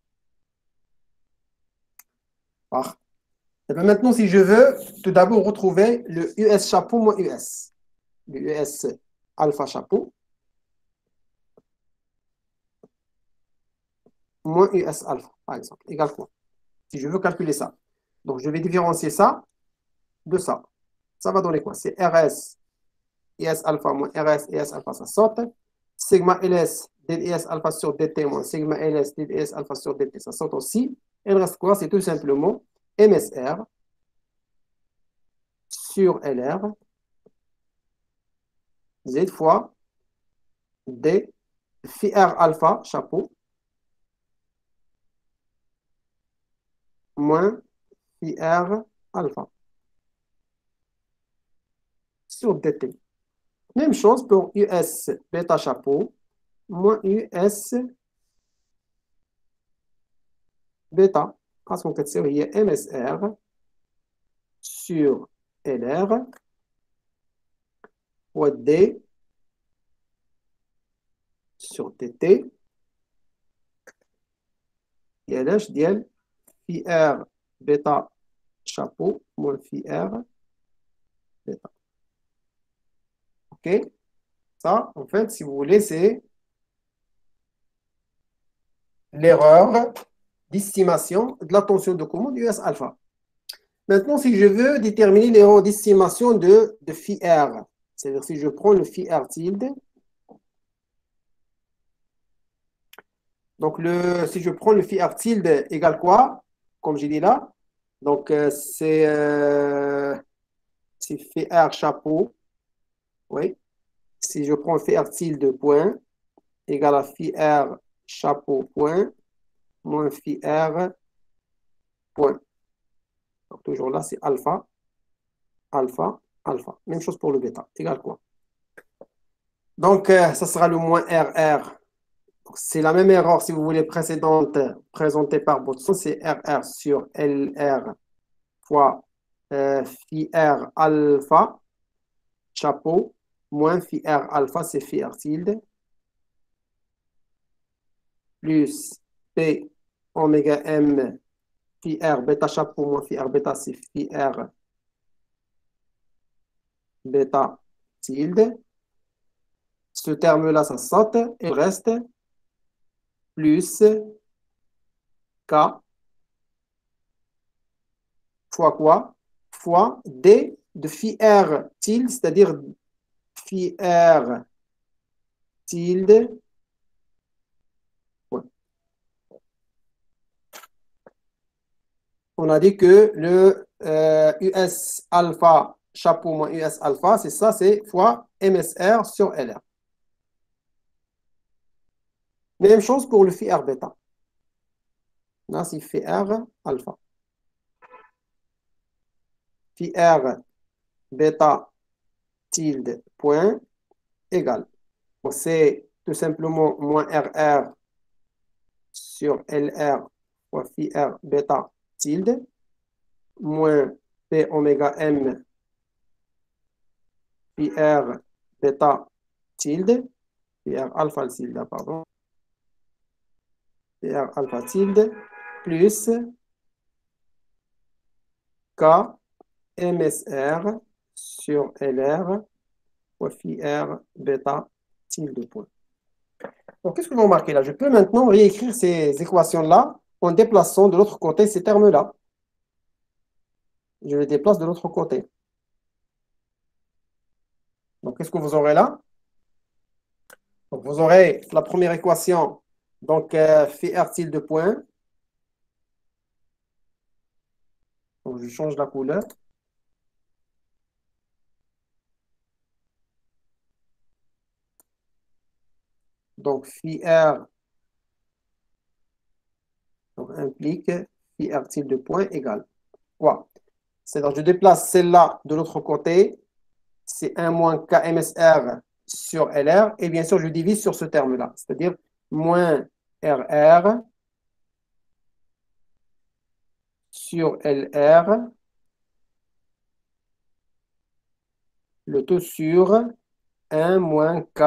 [SPEAKER 1] Parfait. Et bien maintenant, si je veux tout d'abord retrouver le U S chapeau moins U S, le U S alpha chapeau moins U S alpha, par exemple, égale quoi? Si je veux calculer ça. Donc, je vais différencier ça de ça. Ça va donner quoi? C'est R S I S alpha moins R S I S alpha, ça saute. Sigma L S D I S alpha sur dt moins sigma L S D I S alpha sur dt, ça saute aussi. Et il reste quoi? C'est tout simplement M S R sur L R Z fois D phi R alpha chapeau moins phi R alpha sur dt. Même chose pour U S bêta chapeau moins U S bêta. Parce qu'en fait, c'est M S R sur L R fois D sur dt. Et là, je dis phi R bêta chapeau moins phi R bêta. OK? Ça, en fait, si vous voulez, c'est l'erreur d'estimation de la tension de commande U S alpha. Maintenant, si je veux déterminer l'erreur d'estimation de, de phi R, c'est-à-dire si je prends le phi R tilde, donc le, si je prends le phi R tilde égale quoi? Comme j'ai dit là, donc euh, c'est euh, c'est phi R chapeau, oui. Si je prends phi R tilde point, égale à phi R chapeau point, moins phi R point. Donc toujours là, c'est alpha, alpha, alpha. Même chose pour le bêta, égal quoi? Donc, euh, ça sera le moins R R. C'est la même erreur, si vous voulez, précédente, présentée par Botson, c'est R R sur L R fois euh, phi R alpha, chapeau, moins phi R alpha, c'est phi R tilde, plus P oméga M, phi R bêta chapeau, moins phi R bêta, c'est phi R bêta tilde. Ce terme-là, ça saute, et il reste plus K fois quoi? Fois D de phi R tilde, c'est-à-dire phi R tilde. Ouais. On a dit que le euh, U S alpha, chapeau moins U S alpha, c'est ça, c'est fois M S R sur L R. Même chose pour le phi R bêta. Là, c'est phi R alpha. Phi R bêta tilde point égal. Donc, c'est tout simplement moins R R sur L R fois phi R bêta tilde moins P oméga M phi R bêta tilde, phi R alpha tilde, pardon, phi R alpha tilde, plus K M S R sur L R fois phi R bêta tilde point. Donc, qu'est-ce que vous remarquez là? Je peux maintenant réécrire ces équations-là en déplaçant de l'autre côté ces termes-là. Je les déplace de l'autre côté. Donc, qu'est-ce que vous aurez là? Donc, vous aurez la première équation, donc euh, phi R tilde point. Donc, je change la couleur. Donc, phi R donc, implique phi R tilde point égale quoi? C'est-à-dire, je déplace celle-là de l'autre côté. C'est un moins K M S R sur L R. Et bien sûr, je divise sur ce terme-là. C'est-à-dire, moins R R sur L R, le tout sur un moins K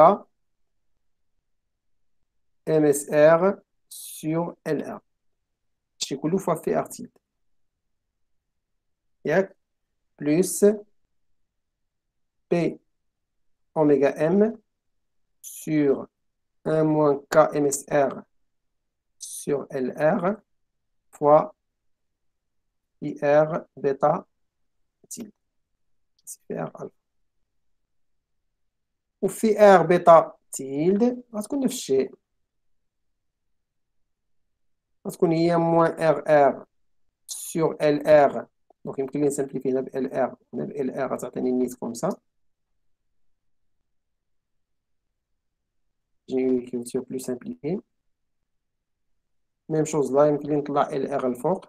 [SPEAKER 1] M S R sur L R. Chez Koulou fois fait article. Plus P oméga M sur un moins K M S R sur L R fois I R bêta tilde. C'est R alpha. وفي R بيتا تيلد غتكون نفس الشيء، غتكون هي موان ار ار سور ال ار. دونك يمكن لي نسامبليفي هنا ب ال ار هنا ب ال ار غتعطيني نيت كوم سا. جي une écriture plus simplifiée. Même chose là، يمكن لي نطلع ال ار الفوق،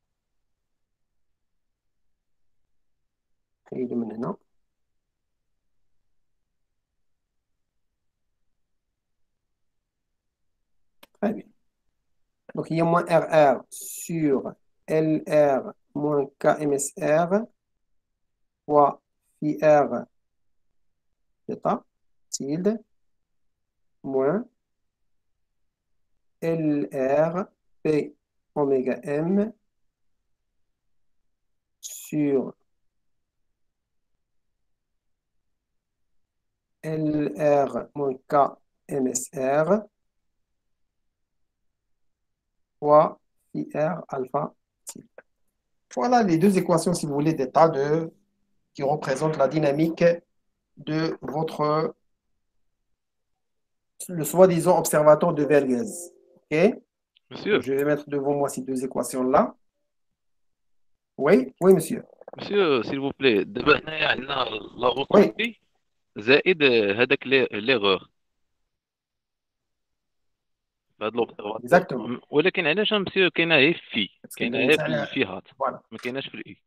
[SPEAKER 1] نحيدو من هنا. Très bien. Donc, il y a moins R R sur L R moins K M S R fois phi R bêta tilde moins L R P oméga M sur L R moins K M S R fois phi R alpha tilde. Voilà les deux équations, si vous voulez, d'état de, qui représentent la dynamique de votre, le soi-disant observateur de Vergez. OK?
[SPEAKER 3] Monsieur,
[SPEAKER 1] Je vais mettre devant moi ces deux équations-là. Oui, oui, monsieur.
[SPEAKER 3] monsieur, s'il vous plaît, دابا حنايا عندنا لا
[SPEAKER 1] Oui,
[SPEAKER 3] غوكوبي زائد هذاك ليغور في هذا لوبسيرفاتور،
[SPEAKER 1] exactement.
[SPEAKER 3] ولكن علاش مسيو كاينه غير في كاينه
[SPEAKER 1] كتكلم
[SPEAKER 3] غير في
[SPEAKER 1] على
[SPEAKER 3] الفيهات
[SPEAKER 1] voilà.
[SPEAKER 3] ما كايناش في الاي.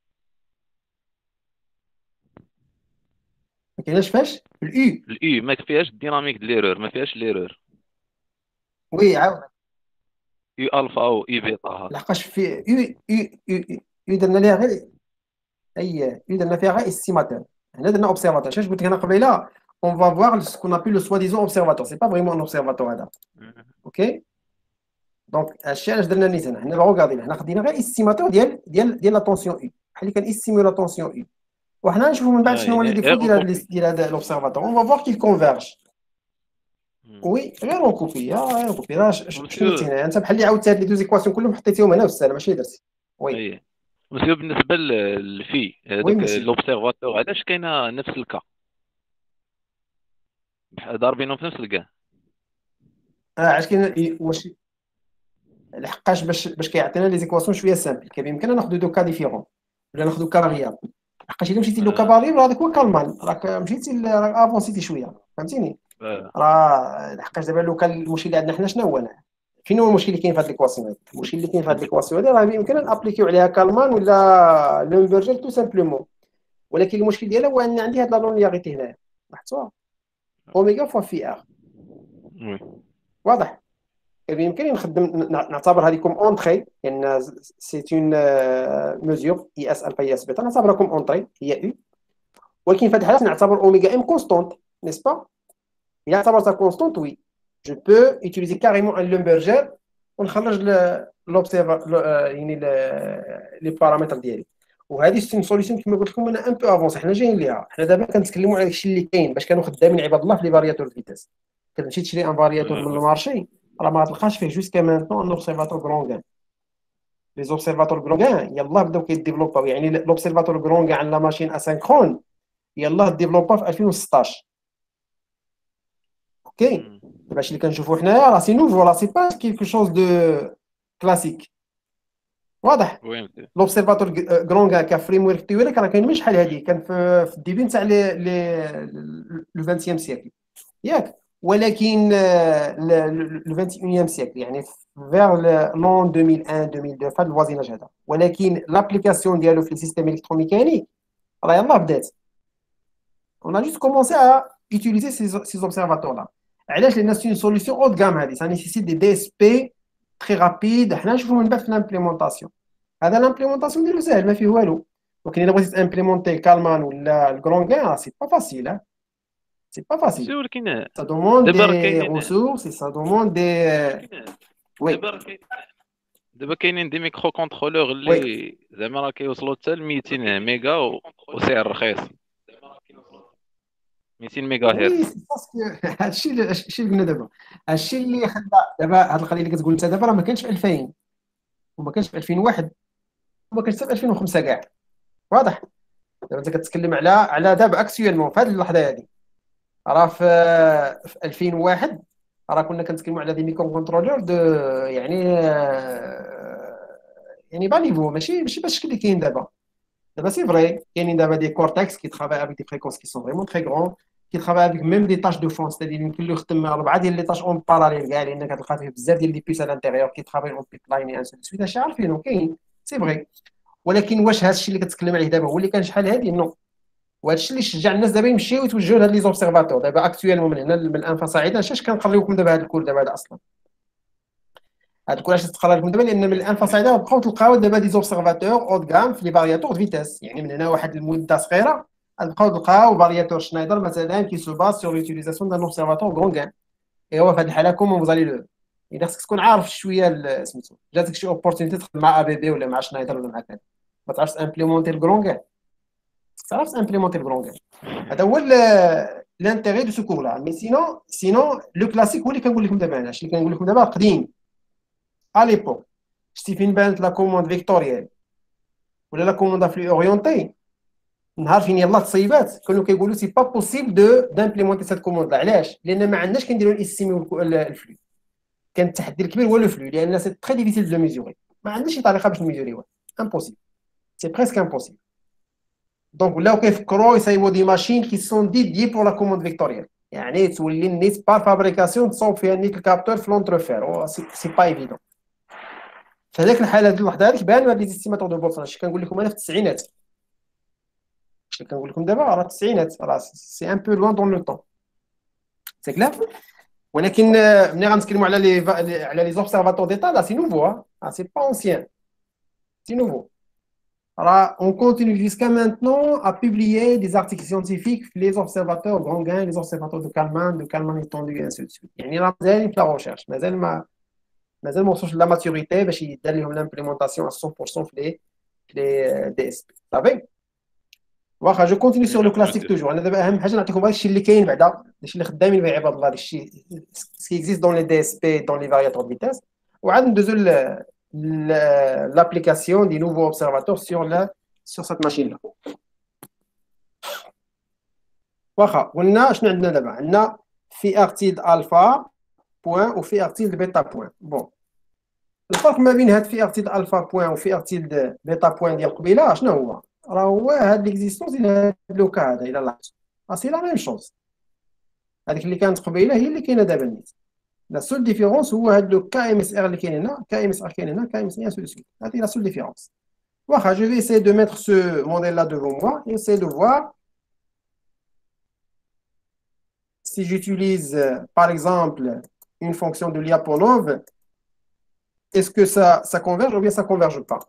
[SPEAKER 1] ما كايناش فاش اليو.
[SPEAKER 3] الاي ما فيهاش الديناميك د ليرور، ما فيهاش ليرور.
[SPEAKER 1] وي عاود
[SPEAKER 3] اي الفا او اي بيتا هات.
[SPEAKER 1] لحقاش في يو يو يو يو درنا ليها غير اي يو درنا فيها غير استيماتور. هنا درنا اوبسيرفاتور. شاش قلت لك انا قبيله on va voir ce qu'on appelle le soi-disant observateur. C'est pas vraiment un observateur هذا. اوكي دونك هادشي علاش درنا نيت هنا. حنا روغاردي حنا خدينا غير استيماتور ديال ديال ديال لا طونسيون يو بحال اللي كان استيمي لا طونسيون يو. وحنا نشوفوا من بعد
[SPEAKER 3] آه،
[SPEAKER 1] شنو هو لي
[SPEAKER 3] يعني
[SPEAKER 1] ديفو
[SPEAKER 3] غير
[SPEAKER 1] ديال هاد
[SPEAKER 3] غوكوبي.
[SPEAKER 1] ديال هذا لوبسيرفاتور. on va voir qu'il converge.
[SPEAKER 3] مم.
[SPEAKER 1] وي غير اونكوبي غير اونكوبي. راه ش- ش- شنو
[SPEAKER 3] مسيو
[SPEAKER 1] درتي هنا؟ انت بحال اللي عاودتي هاد لي دوز ايكواسيون كلهم حطيتيهم هنا في الساله ماشي درتي. وي
[SPEAKER 3] اي مسيو، بالنسبه للفي
[SPEAKER 1] وي
[SPEAKER 3] هذاك
[SPEAKER 1] مسيو.
[SPEAKER 3] لوبسيرفاتور علاش كاينه نفس الكا بحال ضاربينهم في نفس الكاع؟
[SPEAKER 1] اه علاش كاين واش لحقاش باش باش كيعطينا لي زيكواسيون شويه سامبل كيمكننا ناخذ دو كا ديفيرون ولا ناخذ كا ريال. لحقاش الا مشيتي لو كا
[SPEAKER 3] آه.
[SPEAKER 1] فاريبل هذاك هو كالمان راك مشيتي ل- راك افونسيتي شويه فهمتيني.
[SPEAKER 3] آه.
[SPEAKER 1] راه لحقاش دابا لو كان المشكل اللي عندنا حنا شنو هو أنا؟ فين هو المشكل اللي كاين في هاد ليكواسيون هادي؟ المشكل اللي كاين في هاد ليكواسيون هادي راه يمكننا نابليكيو عليها كالمان ولا لومبرجر تو سامبلومون. ولكن المشكل ديالها هو ان عندي هاد لا لونياريتي هنايا لاحظتوها اوميغا فوا في ار.
[SPEAKER 3] وي
[SPEAKER 1] واضح. يمكن نخدم ن- نعتبر هذه كوم اونتري لان سي اون ميزور اي اس الفا اي اس بيتا نعتبرها كوم اونتري هي يو. ولكن في هذه الحاله نعتبر اوميغا ام كونستونت نيس با. الا اعتبرتها كونستونت وي جو بو يوتيليزي كاريمون ان لومبرجر ونخرج لوبسيرف يعني لي بارامتر ديالي. وهذه سي سوليسيون كما قلت لكم انا ان بو افونسي حنا جايين ليها. حنا دابا كنتكلموا على الشيء اللي كاين باش كانوا خدامين عباد الله في لي فارياتور فيتاس. كتمشي تشري ان فارياتور من المارشي راه ما غتلقاش فيه جوسكا مانتون ان اوبسيرفاتور غرونغان. لي زوبسيرفاتور غرونغان يلاه بداو كيديفلوباو يعني لوبسيرفاتور غرونغان على لا ماشين اسينكرون يلاه ديفلوبا في ألفين وستطاش. اوكي
[SPEAKER 3] مم.
[SPEAKER 1] دابا الشيء اللي كنشوفوا حنايا راه سي نوفو راه سي با كيلكو شوز دو كلاسيك. واضح.
[SPEAKER 3] وي مسيو.
[SPEAKER 1] لوبسيرفاتور غرونغان كفريم ورك تيوريك راه كاين مش شحال هادي كان في في الديبي نتاع لي لي لو عشرين سيكل ياك. ولكن لو واحد وعشرين سيكل يعني فيغ لون ألفين وواحد ألفين واثنين في هذا الوازناج هذا. ولكن لابليكاسيون ديالو في السيستم الكتروميكانيك راه يلاه بدات. On a juste commencé à utiliser ces, ces observateurs-là. علاش؟ لان سي سوليسيون اود غام هذه. ça nécessite des دي اس بي très rapides. حنا نشوفوا من بعد في لامبليمونطاسيون. هذا لامبليمونطاسيون ديالو ساهل ما فيه والو. ولكن الا بغيتي تامبليمونتي كالمان ولا الكرونغان سي با فاسيل. سي با فاسيل.
[SPEAKER 3] مسيو ولكن
[SPEAKER 1] Ça demande
[SPEAKER 3] دابا راه
[SPEAKER 1] des
[SPEAKER 3] كاينين
[SPEAKER 1] ressources et ça demande des... Oui,
[SPEAKER 3] دابا راه كاين دابا كاينين دي ميكرو كونترولور
[SPEAKER 1] oui.
[SPEAKER 3] اللي زعما راه كيوصلوا حتى ل ميتين ميجا و- وسعر رخيص ميتين ميجا
[SPEAKER 1] وي
[SPEAKER 3] هرتز.
[SPEAKER 1] سي باسكو هادشي اللي هادشي اللي قلنا دابا. هادشي اللي خلى دابا هاد القضيه اللي كتقول انت دابا راه ما كانش في ألفين وما كانش في ألفين وواحد وما كانش حتى في ألفين وخمسة كاع. واضح. دابا انت كتكلم على على دابا اكسيوالمون في هذه اللحظه هذه راه في في ألفين وواحد راه كنا كنتكلموا على دي ميكرو كونترولور دو يعني آه، يعني با نيفو ماشي ماشي بالشكل اللي كاين دابا. دابا سي فري كاينين دابا دي كورتكس كي ترافاي افيك دي فريكونس كي سون فريمون تري غرون كي ترافاي افيك ميم دي تاش دو فون ستادير يمكن له يخدم اربعه ديال لي تاش اون باراليل كاع لان كتلقى فيه بزاف ديال لي بيس على الانتيريور كي ترافاي اون بيب لاين ان سو سويت. هادشي عارفينو كاين سي فري. ولكن واش هذا الشيء اللي كتكلم عليه دابا هو اللي كان شحال هادي؟ نو. وهذا الشيء اللي شجع الناس دابا يمشيو يتوجهوا لهاد لي زوبسيرفاتور دابا اكطويلمون من هنا من الان فصاعدا. علاش كنقريو لكم دابا هذا الكور دابا هذا اصلا هاد الكور علاش تقرا لكم دابا؟ لان من الان فصاعدا بقاو تلقاو دابا دي زوبسيرفاتور اود غام في لي فارياتور دو فيتاس. يعني من هنا واحد المده صغيره غتبقاو تلقاو فارياتور شنايدر مثلا كي سو باز سور لوتيليزاسيون دان اوبسيرفاتور غرونغان. ايوا في هذه الحاله كومون فوزالي لو الا خصك تكون عارف شويه سميتو جاتك شي اوبورتونيتي تخدم مع ا بي بي ولا مع شنايدر ولا مع كذا ما تعرفش امبليمونتي الغرونغان. تعرف امبليمونتي الغرونغان هذا هو l'intérêt de ce cours-là. Mais sinon, sinon, le classique, هو اللي كنقول لكم دابا أنا، اللي كنقول لكم دابا قديم. À l'époque, شتي فين بانت لا كوموند فيكتوريال ولا لا كوموند افلي اورينتي، نهار فين يلاه تصيبات كانوا كيقولوا سي با بوسيبل دو دامبليمونتي سيت كوموند. علاش؟ لان ما عندناش كنديروا الاستيمي الفلو. كان التحدي الكبير هو لو فلو، لان سي تري ديفيسيل دو ميزوري، ما عندناش شي طريقه باش نميزوريوه، امبوسيبل، سي بريسك امبوسيبل. دونك ولاو كيفكروا يصايبوا دي ماشين كي سون ديديي بور لا كوموند فيكتوريال، يعني تولي النيت بار فابريكاسيون تصاوب فيها النيت الكابتور في لونترفير، سي با ايفيدون. في هذيك الحاله هذه اللحظه هذيك بانوا هاد لي زيستيماتور دو بورسونتاج. كنقول لكم انا في التسعينات، اش كنقول لكم دابا راه التسعينات، راه سي ان بو لوان دون لو طون، سي كلير. ولكن ملي غنتكلموا على لي على لي زوبسيرفاتور ديتا لا سي نوفو، سي با اونسيان، سي نوفو. راه اون كونتينيو جوسكا مانتنون ا بوبليي دي زارتيكل سيانتيفيك في لي زوبسيرفاتور غونغان، لي زوبسيرفاتور دو كالمان، دو كالمان يطوندو انسو دو سويت. يعني راه مازال في لا ريشيرش، مازال ما مازال ما وصلوش لا ماتوريتي باش يدار لهم لامبليمونطاسيون على مية بالمية في لي في لي دي اس بي. صافي واخا جو كونتيني سور لو كلاسيك توجور. انا دابا اهم حاجه نعطيكم هذا الشيء اللي كاين بعدا، الشيء اللي خدامين به عباد الله، الشيء سكي اكزيست دون لي دي اس بي دون لي فارياتور فيتاس، وعاد ندوزو لابليكاسيون دي نوفو اوبسيرفاتور سور لا سور سات ماشين لا. واخا قلنا شنو عندنا دابا؟ عندنا في ار تيلد الفا بوين وفي ار تيلد بيتا بوين. بون الفرق ما بين هاد في ار تيلد الفا بوين وفي ار تيلد بيتا بوين ديال قبيله شنو هو؟ راه هو هاد ليكزيستونس ديال هاد لوكا هذا الى لاحظت، راه سي لا ميم شوز. هذيك اللي كانت قبيله هي اللي كاينه دابا نيت. لا سول ديفيرونس هو هاد لو كا ام اس ار اللي كاين هنا، كا ام اس ار كاين هنا، كا ام اس ار سو سويت. هذه لا سول ديفيرونس. واخا جو في اسيي دو ميتر سو موديل لا devant moi et essayer de voir si j'utilise euh, par exemple une fonction de Lyapunov, est-ce que ça, ça converge ou bien ça ne converge pas?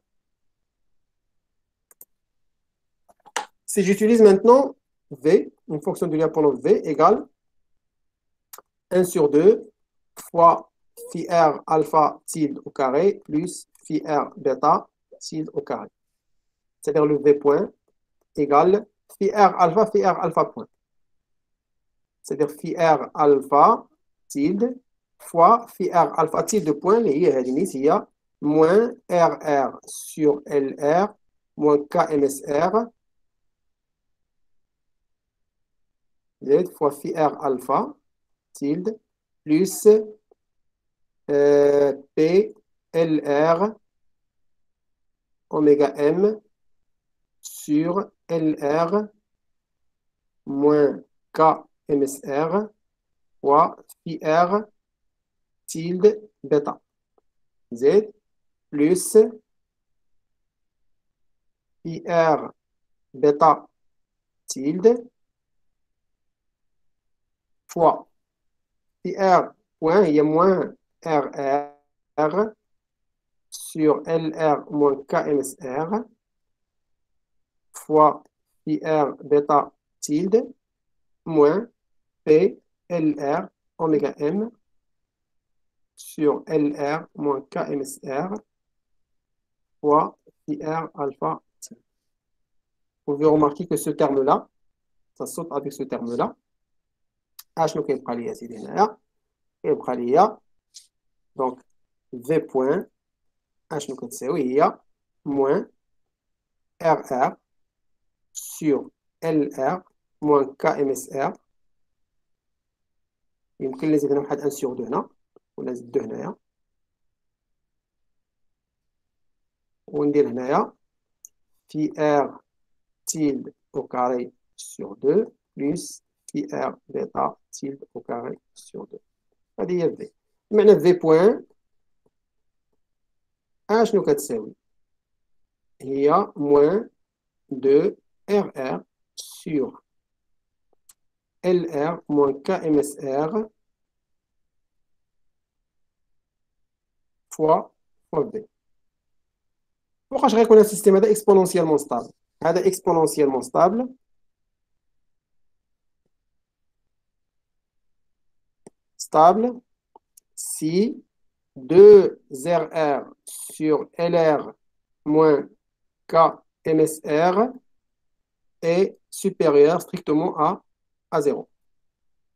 [SPEAKER 1] Si j'utilise maintenant V, une fonction de Lyapunov V égale un sur deux fois phi R alpha tilde au carré plus phi R bêta tilde au carré. C'est-à-dire le V point égale phi R alpha phi R alpha point. C'est-à-dire phi R alpha tilde fois phi R alpha tilde point, et il y a moins R R sur L R moins K M S R Z fois phi R alpha tilde plus euh, P L R oméga M sur L R moins K M S R fois phi R tilde bêta Z plus phi R bêta tilde fois phi R point, il y a moins R R sur L R moins K M S R fois phi R bêta tilde moins P L R oméga M sur L R moins K M S R fois phi R alpha tilde. Vous pouvez remarquer que ce terme-là, ça saute avec ce terme-là. H nous كيبقى ليا سيدي هنايا كيبقى ليا دونك V point H nous كتساوي هي moins R R sur L R moins K M S R. يمكن نزيد هنا واحد un sur deux هنا ولا نزيد deux هنايا وندير هنايا في R tilde au carré sur deux plus phi R bêta tilde au carré sur deux. هذه هي V. بمعنى V point أشنو كتساوي؟ هي moins deux R R sur L R moins K M S R fois fois V. واخاش غيكون السيستيم هذا اكسبونونسيالمون ستابل. هذا اكسبونونسيالمون ستابل stable si deux R R sur L R moins K M S R est supérieur strictement à, à zéro.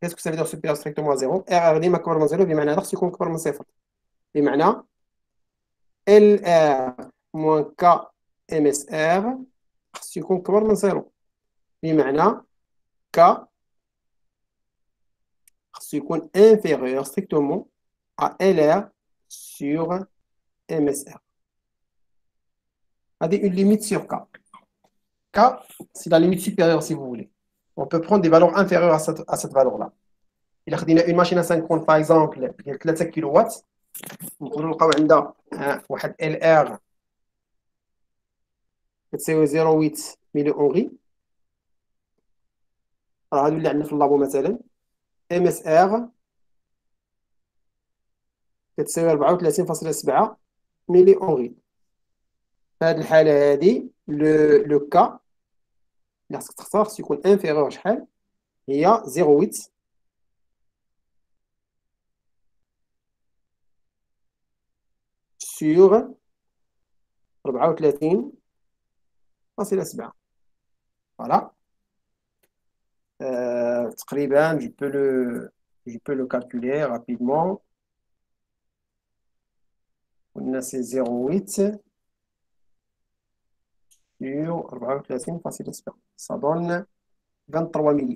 [SPEAKER 1] Qu'est-ce que ça veut dire supérieur strictement à zéro? R R ديما أكبر من زيرو بمعنى خصو يكون أكبر من صفر. بمعنى L R moins K M S R خصو يكون أكبر من زيرو. بمعنى K خصو يكون inférieur strictement à L R sur M S R. هذه une limite sur K. K, c'est la limite supérieure si vous voulez. On peut prendre des valeurs inférieures à cette, à cette valeur-là. Il a une machine à cinquante par exemple, il y a ثلاثة kilowatts. نقدروا نلقاو عندها واحد L R كتساوي صفر فاصلة ثمانية ملي أونغي. راه هادو اللي عندنا في اللابو مثلا. M S R كتساوي أربعة وثلاثين فاصلة سبعة ملي أونغي. في هذه الحالة هذه لو لو كا اللي خصك تختار خصو يكون انفيريور شحال هي صفر فاصلة ثمانية sur أربعة وثلاثين فاصلة سبعة. Voilà. Euh, تقريبا je peux le je peux le calculer rapidement. On a c'est صفر فاصلة ثمانية sur أربعة وثلاثين فاصلة سبعة. Ça donne vingt-trois milli.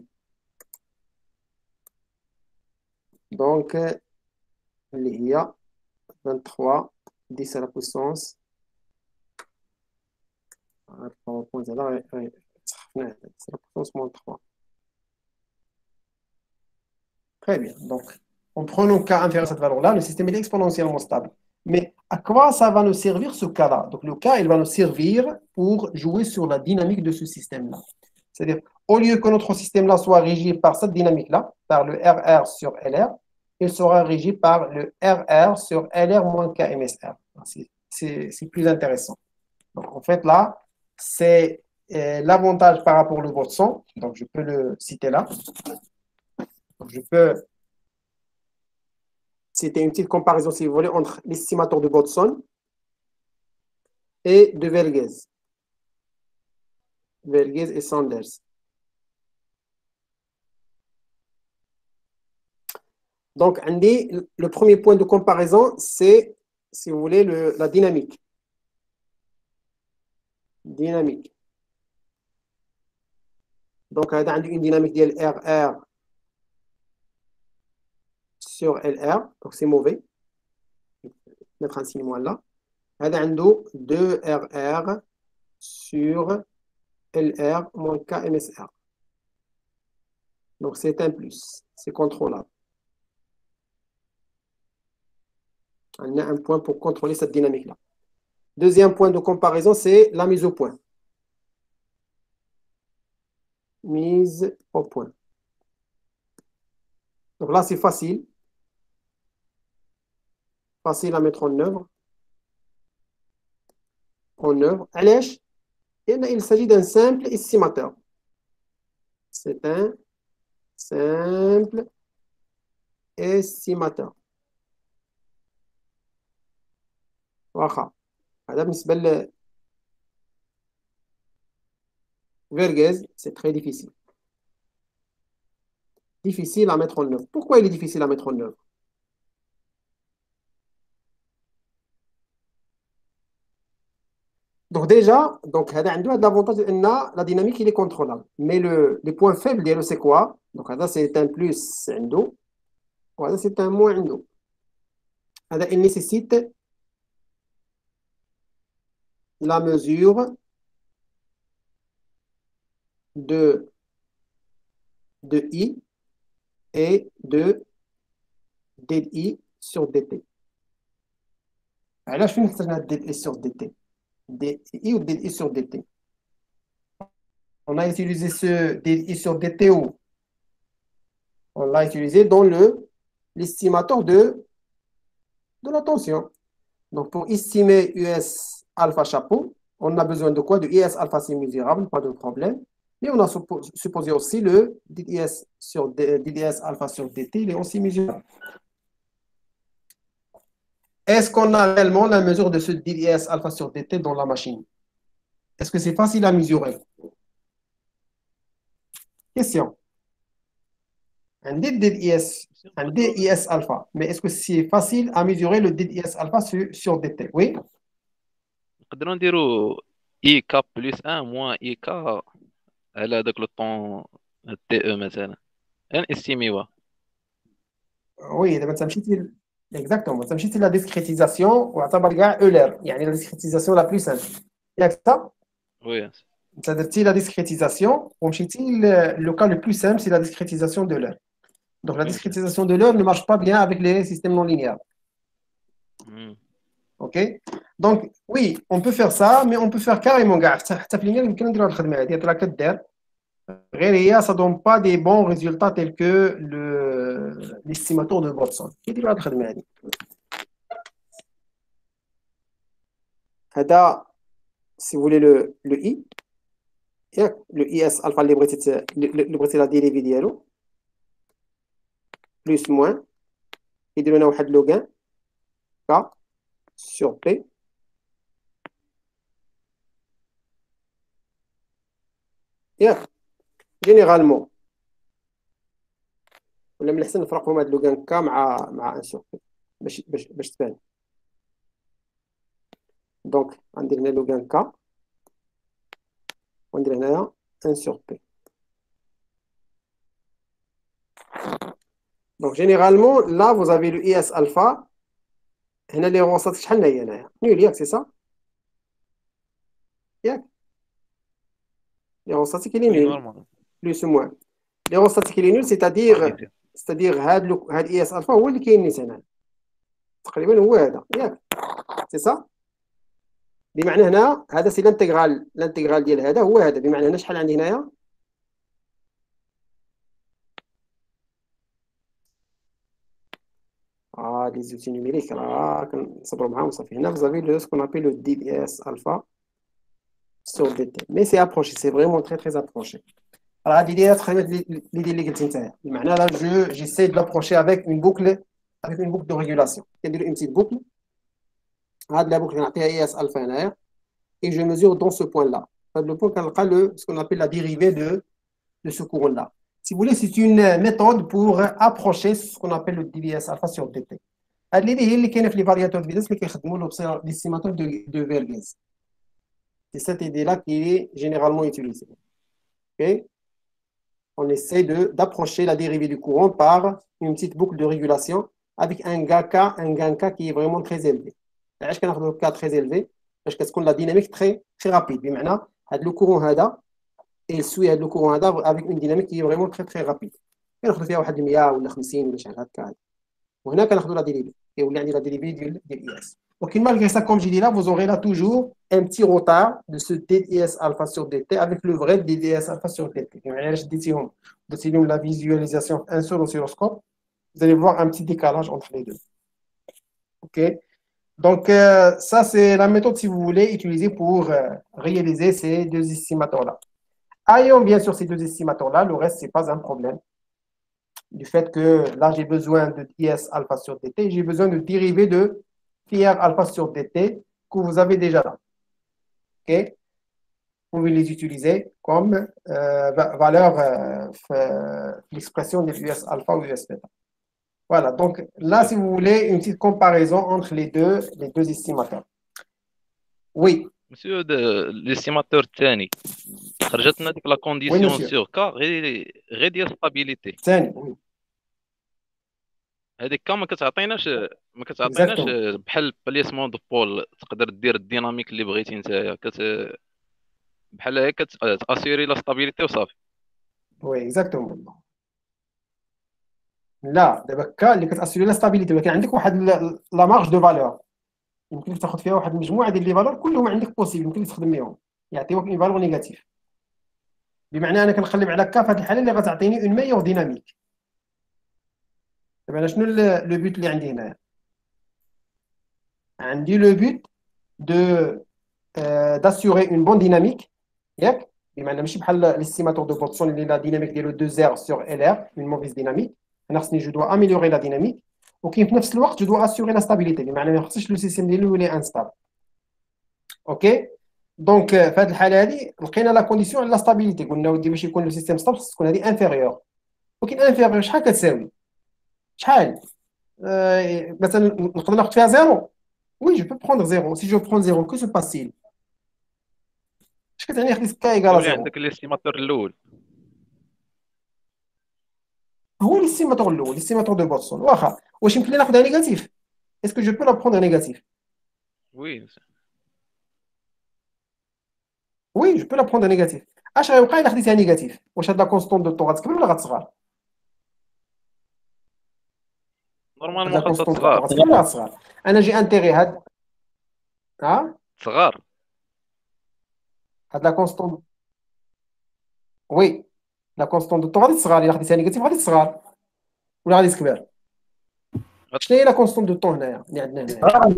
[SPEAKER 1] Donc اللي هي vingt-trois dix à la puissance dix à la puissance moins trois. Très bien. Donc, en prenant K inférieur à cette valeur-là, le système est exponentiellement stable. Mais à quoi ça va nous servir ce cas-là? Donc, le cas, il va nous servir pour jouer sur la dynamique de ce système-là. C'est-à-dire, au lieu que notre système-là soit régi par cette dynamique-là, par le R R sur L R, il sera régi par le R R sur L R moins K M S R. C'est plus intéressant. Donc, en fait, là, c'est euh, l'avantage par rapport au Watson. Donc, je peux le citer là. Donc, je peux citer une petite comparaison, si vous voulez, entre l'estimateur de Watson et de Verghese. Verghese et Sanders. Donc, le premier point de comparaison, c'est, si vous voulez, le, la dynamique. Dynamique. Donc, on a une dynamique de R R sur L R. Donc, c'est mauvais. Je vais mettre un signe moins là. On a deux R R sur L R moins K M S R. Donc, c'est un plus. C'est contrôlable. On a un point pour contrôler cette dynamique-là. Deuxième point de comparaison, c'est la mise au point. Mise au point. Donc là, c'est facile. Facile à mettre en œuvre. En œuvre. Allège. Il s'agit d'un simple estimateur. C'est un simple estimateur. واخا هذا بالنسبة ل Verghese, c'est très difficile. Difficile à mettre en œuvre. Pourquoi il est difficile à mettre en œuvre? Donc déjà, donc هذا عنده l'avantage أن la dynamique il est contrôlable. Mais le les points faibles ديالو c'est quoi? Donc هذا c'est un plus عنده وهذا c'est un moins عنده. هذا il nécessite la mesure de, de I et de dI sur dt. Alors là, je finis avec dI sur dt. dI ou dI sur dt. On a utilisé ce dI sur dt où? On l'a utilisé dans le l'estimateur de, de la tension. Donc, pour estimer U S alpha chapeau, on a besoin de quoi? De I S alpha, c'est mesurable, pas de problème. Mais on a supposé aussi le D I S sur D I S alpha sur dt, il est aussi mesurable. Est-ce qu'on a réellement la mesure de ce D I S alpha sur dt dans la machine? Est-ce que c'est facile à mesurer? Question. عندي الدي اي اس عندي اي اس الفا mais est-ce que c'est facile à mesurer le D I S alpha sur, sur D T oui
[SPEAKER 3] نقدروا نديروا اي كا بلس ان موان اي كا على هذاك لو طون تي او مثلا ان استيميوا.
[SPEAKER 1] oui دابا انت مشيتي exactement انت مشيتي لا ديسكريتيزاسيون واعتبر كاع اولر يعني لا ديسكريتيزاسيون لا بلو سامبل ياك صح
[SPEAKER 3] وي
[SPEAKER 1] انت درتي لا ديسكريتيزاسيون ومشيتي لو كا لو بلو سامبل سي لا ديسكريتيزاسيون دو l'heure. Donc la discrétisation de l'heure ne marche pas bien avec les systèmes non linéaires. Ok. Donc oui, on peut faire ça, mais on peut faire carrément كاع حتى في اللينير يمكن نديرو الخدمه هذه راه كدار غير هي ça donne pas des bons résultats tels que le l'estimateur de Watson. كيديروا هذه الخدمه هذه. هذا si vous voulez le le i ياك le I S alpha اللي بغيتي اللي بغيتي لا ديريفي ديالو plus moins يديروا لنا واحد لوغان K sur P ياك جينيرالمون ولا من الأحسن نفرقهم هاد لوغان K مع مع ان sur P باش باش باش تبان. دونك غندير هنا لوغان K وندير هنايا ان sur P. Donc généralement là vous avez le I S alpha. هنا لي روستاتيك شحال هي هنايا نول ياك سي صا ياك لي روستاتيك اللي نول بلوس موان لي روستاتيك اللي نول سيتادير سيتادير هاد لو هاد اي اس الفا هو اللي كاين نيت هنا تقريبا هو هذا ياك سي صا بمعنى هنا هذا سي لانتيغرال لانتيغرال ديال هذا هو هذا بمعنى هنا شحال عندي هنايا Ah, les outils numériques, là, vous avez ce qu'on appelle le D I S alpha sur D T. Mais c'est approché, c'est vraiment très très approché. Alors, l'idée est l'idée là, je j'essaie de l'approcher avec une boucle, avec une boucle de régulation. C'est-à-dire une petite boucle. La boucle I S alpha et je mesure dans ce point-là. Le point le ce qu'on appelle la dérivée de de ce courant-là. Si vous voulez, c'est une méthode pour approcher ce qu'on appelle le D I S alpha sur D T. L'idée est اللي كاينه في les variateurs de vitesse اللي كيخدموا l'estimateur de Vergès. C'est cette idée-là qui est généralement utilisée. Okay? On essaie de d'approcher la dérivée du courant par une petite boucle de régulation avec un gain K, un gain K qui est vraiment très élevé. علاش كناخذوا K très élevé باش كتكون la dynamique très très rapide. بمعنى هذا le courant هذا et suit le courant هذا avec une dynamique qui est vraiment très très rapide. كناخذ فيها واحد مية ولا خمسين ولا شحال هكا وهنا كناخذ لا ديريفي كيولي عندي لا ديريفي ديال ديال اي اس. Donc malgré ça comme j'ai dit là vous aurez là toujours un petit retard de ce D I S alpha sur D T avec le vrai D I S alpha sur D T. يعني علاش ديتيهم درتيهم la visualisation un seul oscilloscope vous allez voir un petit décalage entre les deux. OK. Donc euh, ça c'est la méthode si vous voulez utiliser pour euh, réaliser ces deux estimateurs là. Ayons bien sûr ces deux estimateurs-là, le reste, ce n'est pas un problème. Du fait que là, j'ai besoin de I S alpha sur D T, j'ai besoin de dérivés de phi R alpha sur D T que vous avez déjà là. OK? Vous pouvez les utiliser comme euh, valeur, euh, l'expression de U S alpha ou U S beta. Voilà, donc là, si vous voulez, une petite comparaison entre les deux, les deux estimateurs. Oui.
[SPEAKER 3] Monsieur, l'estimateur الثاني خرجت لنا ديك لا كونديسيون سور كا غير غير ديال ستابيليتي
[SPEAKER 1] ثاني
[SPEAKER 3] هذيك كا ما كتعطيناش ما كتعطيناش بحال بليسمون دو بول تقدر دير الديناميك اللي بغيتي نتايا كت بحال هكا كتاسيري لا ستابيليتي وصافي.
[SPEAKER 1] وي اكزاكتومون لا دابا كا اللي كتاسيري لا ستابيليتي ولكن عندك واحد لا مارج دو فالور يمكن لك تاخذ فيها واحد المجموعه ديال لي فالور كلهم عندك بوسيبل يمكن لك تخدم بهم يعطيوك اون فالور نيجاتيف بمعنى انا كنقلب على كا في هذه الحاله اللي غتعطيني اون ميور ديناميك. دابا انا شنو لو بوت اللي عندي هنايا عندي لو بوت دو d'assurer une bonne dynamique ياك بمعنى ماشي بحال الاستيماتور دو بوتسون اللي لا ديناميك ديالو deux R sur L R une mauvaise dynamique. انا خصني جو دو améliorer la dynamique وكاين في نفس الوقت جو دو assurer la stabilité بمعنى ما خصش لو سيستيم ديالي يولي انستابل. اوكي دونك في هذه الحاله هذه لقينا لا كونديسيون على لا ستابيليتي قلنا ودي باش يكون لو سيستيم ستابل خص تكون هذه انفيريور ولكن انفيريور شحال كتساوي شحال euh, مثلا نقدر ناخذ فيها زيرو. Oui, je peux prendre zéro. Si je prends zéro, que se passe-t-il? اش كتعني خديت كا ايكال
[SPEAKER 3] تولي
[SPEAKER 1] زيرو؟
[SPEAKER 3] عندك الاستيماتور الاول.
[SPEAKER 1] هو الاستيماتور الاول الاستيماتور دو بوتسون. واخا واش يمكن لي ناخذها نيجاتيف؟ est-ce que je peux la prendre négatif?
[SPEAKER 3] وي
[SPEAKER 1] Oui, je peux la prendre négatif. اش غيوقع الا خديتها نيجاتيف؟ واش هاد لا كونستون دو طون غتكبر ولا غتصغر؟
[SPEAKER 3] نورمالمون
[SPEAKER 1] لا
[SPEAKER 3] خاصها
[SPEAKER 1] كونستون دو طون
[SPEAKER 3] تصغار
[SPEAKER 1] غتكبر ولا غتصغر؟ انا جي انتيغي هاد ها
[SPEAKER 3] تصغار.
[SPEAKER 1] هاد لا كونستون. وي لا كونستون دو طون غادي تصغر الا خديتها نيجاتيف غادي تصغر ولا غادي تكبر؟ شنو هي لا كونستون دو طون هنايا اللي عندنا هنايا؟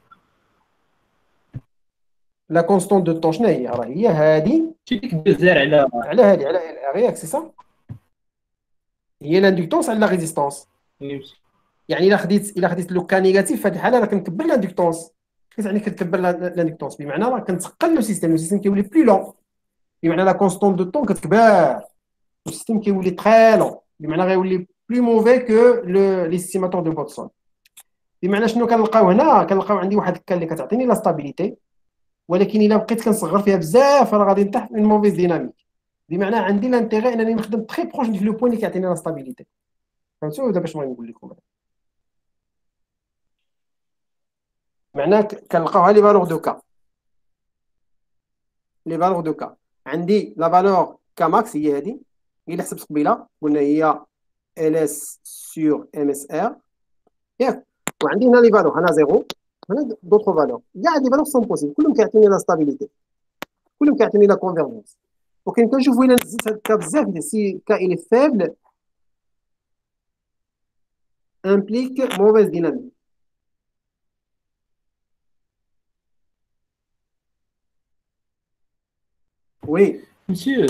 [SPEAKER 1] لا كونستون دو طون شنو هي؟ راه هي هادي
[SPEAKER 2] شي ديك الجزار على
[SPEAKER 1] على هادي على غياك سي صا. هي لاندكتونس على لا ريزيستونس. يعني الا خديت الا خديت لو كان نيجاتيف في هذه الحاله راه كنكبر لاندكتونس. كتعني كتكبر لاندكتونس بمعنى راه كنتقل لو سيستيم. لو سيستيم كيولي بلو لون بمعنى لا كونستون دو طون كتكبر. لو سيستيم كيولي تري لون بمعنى غيولي بلو موفي كو لو ليستيماتور دو بوتسون. بمعنى شنو كنلقاو هنا؟ كنلقاو عندي واحد الكان اللي كتعطيني لا ستابيليتي، ولكن الا بقيت كنصغر فيها بزاف راه غادي نطيح من موفيز ديناميك. بمعنى عندي لانتيغي انني نخدم تري بروش ديال لو بوين اللي كيعطيني لا ستابيليتي. فهمتوا دابا شنو نقول لكم؟ معناه كنلقاوها لي فالور دو كا. لي فالور دو كا عندي لا فالور كا ماكس هي هذه هي اللي حسبت قبيله قلنا هي ال اس سور ام اس ار ياك. وعندي هنا لي فالور هنا زيرو هنا دوطخ فالور كاع لي فالور سون بوسيبل كلهم كيعطيني لا ستابيليتي كلهم كيعطيني لا كونفيرجنس. وكاين كنشوفوا الا نزلت هاد الكا بزاف سي كا الي فابل امبليك موفيز ديناميك. وي
[SPEAKER 2] مسيو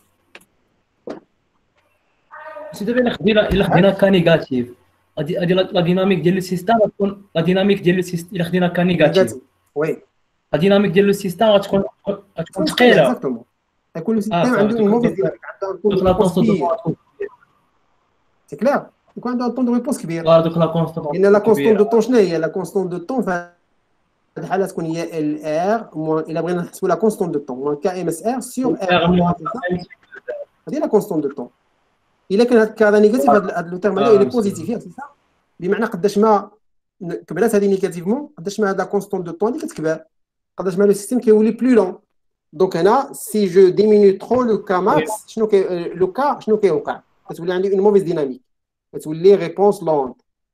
[SPEAKER 2] سي دابا الا خدينا الا خدينا كا نيجاتيف غادي غادي لا ديناميك ديال السيستم غتكون لا ديناميك ديال السيستم الا خدينا كا نيجاتيف
[SPEAKER 1] وي
[SPEAKER 2] لا ديناميك ديال السيستم غتكون غتكون ثقيله.
[SPEAKER 1] اكزاكتومون يكون لو سيستيم
[SPEAKER 2] اه
[SPEAKER 1] عنده اون موفيز ديناميك عنده لا كونستون. سي كلير يكون عنده طون دو ريبونس كبير.
[SPEAKER 2] دوك لا كونستون
[SPEAKER 1] لان لا كونستون دو طون شنو هي؟ لا كونستون دو طون في هذه الحاله تكون هي ال ار موان الا بغينا نحسبوا لا كونستون دو طون موان كا ام اس ار سور ار. هذه لا كونستون دو طون. الا كان هذا الكا نيجاتيف هذا لو تيرم هذا الى بوزيتيف ياك سي صح. بمعنى قداش ما كبرات هذه نيجاتيفمون قداش ما هذا كونستون دو طون اللي كتكبر قداش ما لو سيستيم كيولي بلو لون. دونك هنا سي جو ديمينيو ترو لو كا ماكس شنو كي لو كا شنو كيوقع؟ كتولي عندي اون موفيز ديناميك كتولي ريبونس لونت.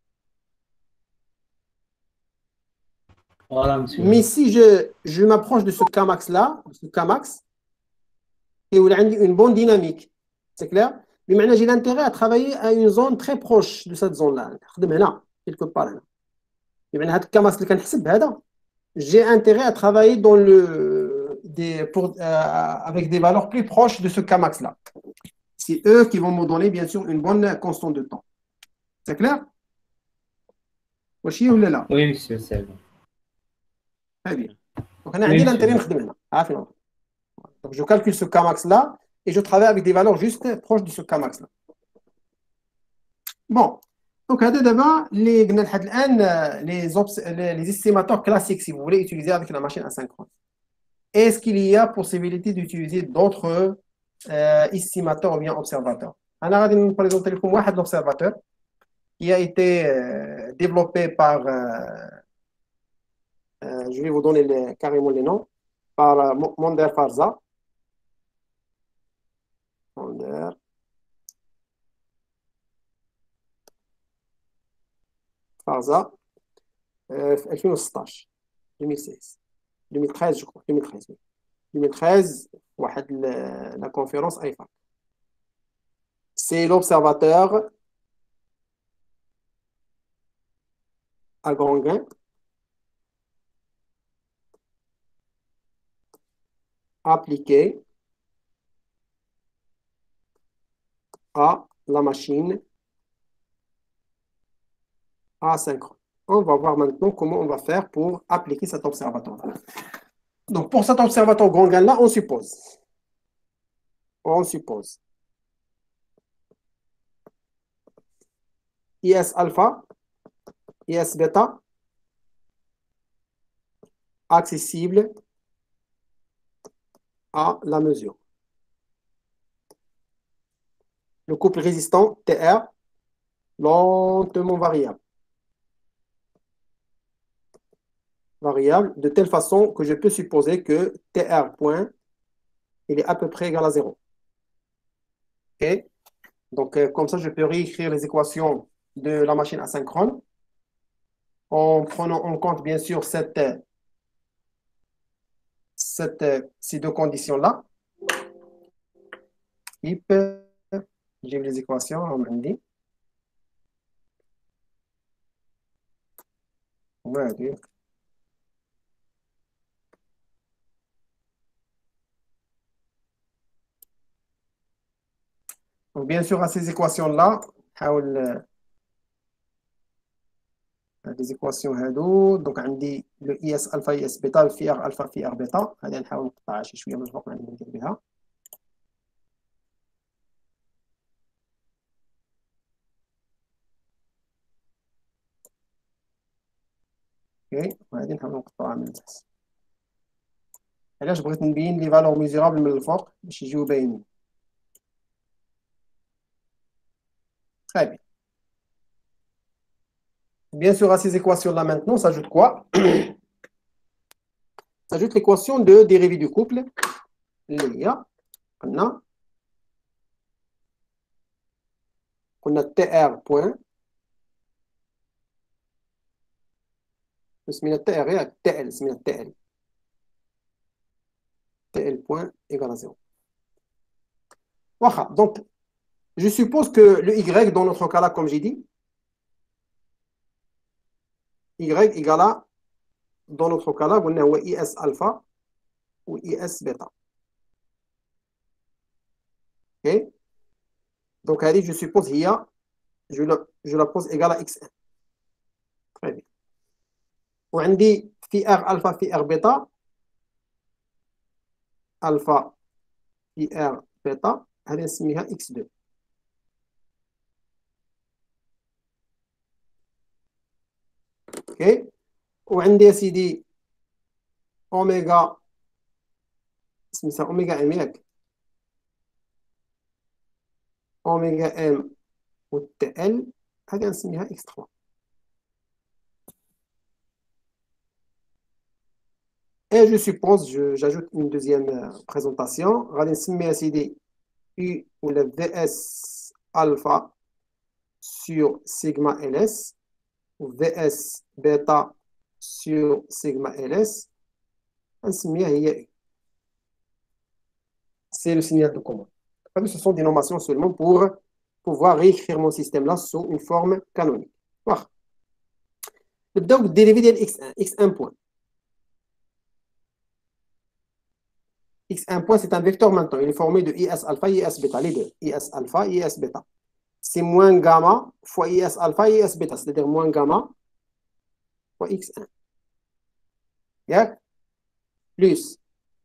[SPEAKER 2] Voilà, monsieur.
[SPEAKER 1] Mais si je, je m'approche de ce K max là, de ce K max, et où il y a une bonne dynamique, c'est clair? Mais j'ai l'intérêt à travailler à une zone très proche de cette zone-là. Quelque part là. Mais K max j'ai intérêt à travailler dans le, des, pour, euh, avec des valeurs plus proches de ce K max là. C'est eux qui vont me donner bien sûr une bonne constante de temps. C'est clair? Wesh, ou là?
[SPEAKER 2] Oui, monsieur, c'est bon.
[SPEAKER 1] Très bien. Donc, on a un intérêt à faire. Donc, je calcule ce K max là et je travaille avec des valeurs juste proches de ce K max là. Bon. Donc, d'abord, les, les, les estimateurs classiques, si vous voulez utiliser avec la machine asynchrone. Est-ce qu'il y a possibilité d'utiliser d'autres euh, estimateurs ou bien observateurs? On va vous présenter un observateur qui a été euh, développé par. Euh, Euh, je vais vous donner les, carrément les noms, par euh, Monder Farza. Monder. Farza. Euh, deux mille seize. deux mille seize. deux mille treize, je crois. deux mille treize. Oui. deux mille treize, la, la conférence I F A C. C'est l'observateur à grand gain. Appliqué à la machine asynchrone. On va voir maintenant comment on va faire pour appliquer cet observateur. Donc, pour cet observateur grand gain-là, on suppose. On suppose. is alpha, is bêta, accessible à la mesure. Le couple résistant T R, lentement variable. Variable de telle façon que je peux supposer que T R point, il est à peu près égal à zéro. OK? Donc, euh, comme ça, je peux réécrire les équations de la machine asynchrone en prenant en compte, bien sûr, cette, cette, ces deux conditions-là. Type, j'ai les équations, on m'a dit. Ouais, okay. Donc, bien sûr, à ces équations-là, les équations هادو donc عندي le is alpha is bêta في r alpha في r bêta هذه نحاول نقطعها شي شويه من الفوق ما ندير بها. اوكي وهذه نحاول نقطعها من التحت. علاش بغيت نبين لي فالور ميزورابل من الفوق باش يجيو باينين. Très bien. Bien sûr, à ces équations-là maintenant, s'ajoute quoi? S'ajoute l'équation de dérivée du couple. Il y a, on a, on a T R point. اسمها T R et T L, اسمها T L. T L point égale à zéro. Voilà. Donc, je suppose que le Y, dans notre cas-là, comme j'ai dit, Y égale à, dans notre cas-là, on a is alpha ou is bêta. Ok? Donc, allez, je suppose qu'il y a, je la, je la pose égale à x un. Très bien. وعندي في R alpha في R bêta, alpha في R bêta, هذه نسميها x deux. اوكي وعندي يا سيدي اوميغا اسمها اوميغا ام ياك اوميغا ام والتي ال هذه نسميها اكس ثلاثة. Et je suppose, j'ajoute une deuxième présentation. غادي نسمي يا سيدي U ou le V S alpha sur sigma ls ou V S bêta sur sigma ls. نسميها هي c'est le signal de commande. Ce sont des nominations seulement pour pouvoir réécrire mon système-là sous une forme canonique. Voilà. Donc, dérivé de x un, x un point. x un point, c'est un vecteur maintenant. Il est formé de is alpha et is bêta, les deux. Is alpha et is bêta. C'est moins gamma fois is alpha et is bêta, c'est-à-dire moins gamma fois x un. Yeah? Plus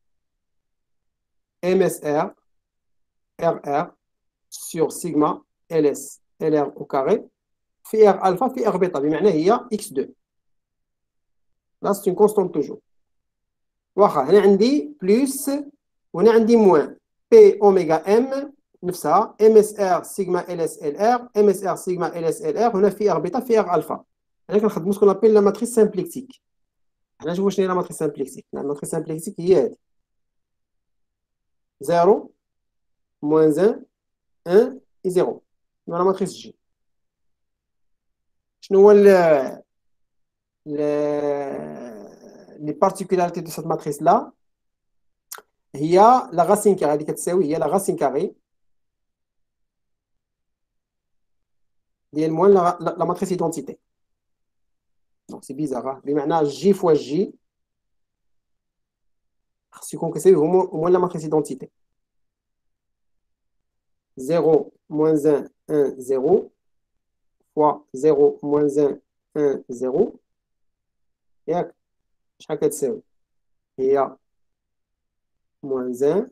[SPEAKER 1] M S R, R R sur sigma ls, L R au carré, في R alpha, في R bêta, بمعنى هي x deux. Là, c'est une constante toujours. واخا هنا عندي بلس وهنا عندي موان P اوميغا M نفسها M S R sigma ls L R M S R sigma ls L R هنا في R bêta في R alpha. هنا كنخدموا سكون ابيل لا ماتريس سامبليكتيك. هنا نشوفوا شنو هي لا ماتريس سامبليكتيك. لا ماتريس سامبليكتيك هي هذه zéro moins un un et zéro. لا ماتريس جي. شنو هو ال les particularités de cette matrice-là, il y a la racine carrée, il y a la racine carrée, il y a moins la, la, la matrice identité. Donc c'est bizarre, hein? Mais maintenant, J fois J, ce qu'on sait, au moins, au moins la matrice identité. zéro moins un, un, zéro, fois zéro moins un, un, zéro. Et chaque il y a moins un,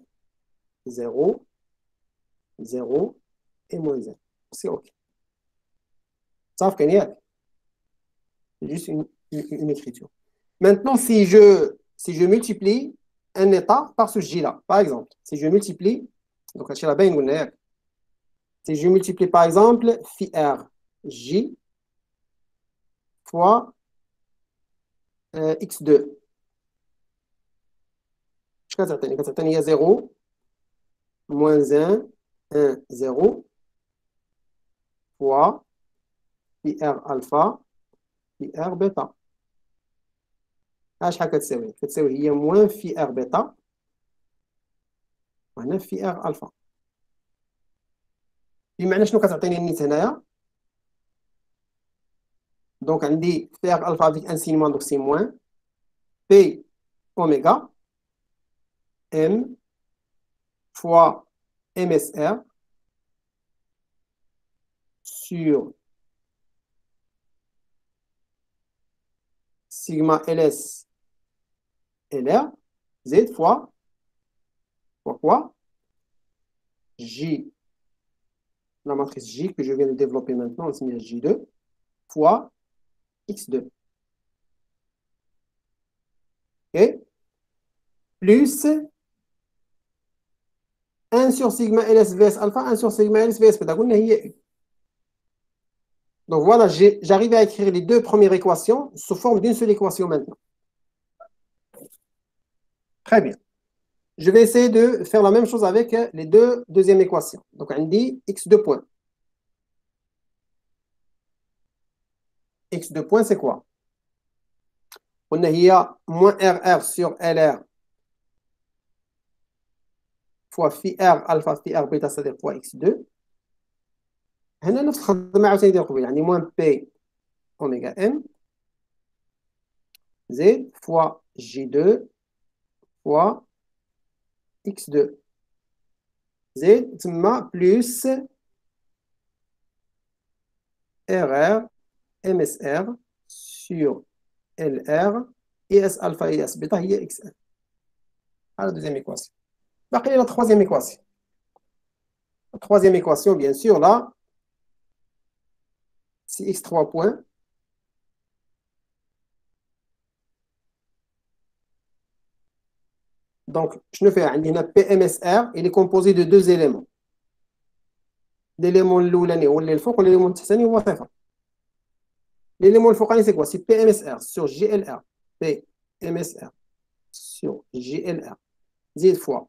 [SPEAKER 1] zéro, zéro et moins un. C'est OK. Ça fait c'est juste une, une, une écriture. Maintenant, si je, si je multiplie un état par ce J-là, par exemple, si je multiplie, donc si je multiplie par exemple phi R J fois euh, x deux, il y a zéro, moins un, un, zéro, fois phi R alpha, phi R bêta. اش حاجه كتساوي كتساوي هي موان في ار بيتا وهنا في ار الفا. بمعنى شنو كتعطيني النيت هنايا؟ دونك عندي في ار الفا افيك ان سينمون دونك سي موان بي اوميغا ام فوا ام اس ار sur sigma ls lr z fois fois quoi J, la matrice J que je viens de développer maintenant, on se met J deux fois x deux. OK? Plus un sur sigma ls vs alpha, un sur sigma ls vs bêta. Donc voilà, j'arrive à écrire les deux premières équations sous forme d'une seule équation maintenant. Très bien. Je vais essayer de faire la même chose avec les deux deuxièmes équations. Donc on dit x deux points. x deux points, c'est quoi? On a hier moins rr sur lr fois phi r alpha phi r bêta, c'est-à-dire fois x deux. هنا نفس الخدمة عاوتاني ديال قبيل، يعني moins p oméga m z fois j deux fois x deux. Z تما plus rr msr sur lr es alpha et es bêta هي xn. À la deuxième équation. باقي la troisième équation. La troisième équation, bien sûr, là, c'est x trois points. Donc, je ne fais rien. Il y a P M S R, il est composé de deux éléments. L'élément l'oulani ou l'élément l'élément الثاني هو صفر. L'élément الفوقاني c'est quoi? C'est P M S R sur G L R. P M S R sur G L R. Z fois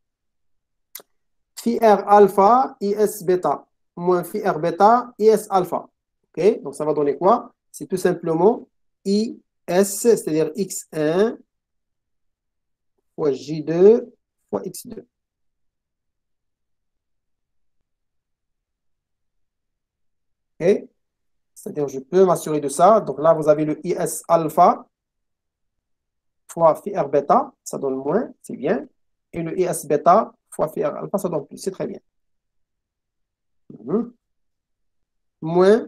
[SPEAKER 1] phi R alpha I S bêta moins phi R bêta I S alpha. Ok? Donc ça va donner quoi? C'est tout simplement I S, c'est-à-dire x un fois j deux fois x deux. Ok? C'est-à-dire je peux m'assurer de ça. Donc là, vous avez le I S alpha fois phi R bêta, ça donne moins, c'est bien. Et le I S bêta fois phi R alpha, ça donne plus, c'est très bien. Mmh. Moins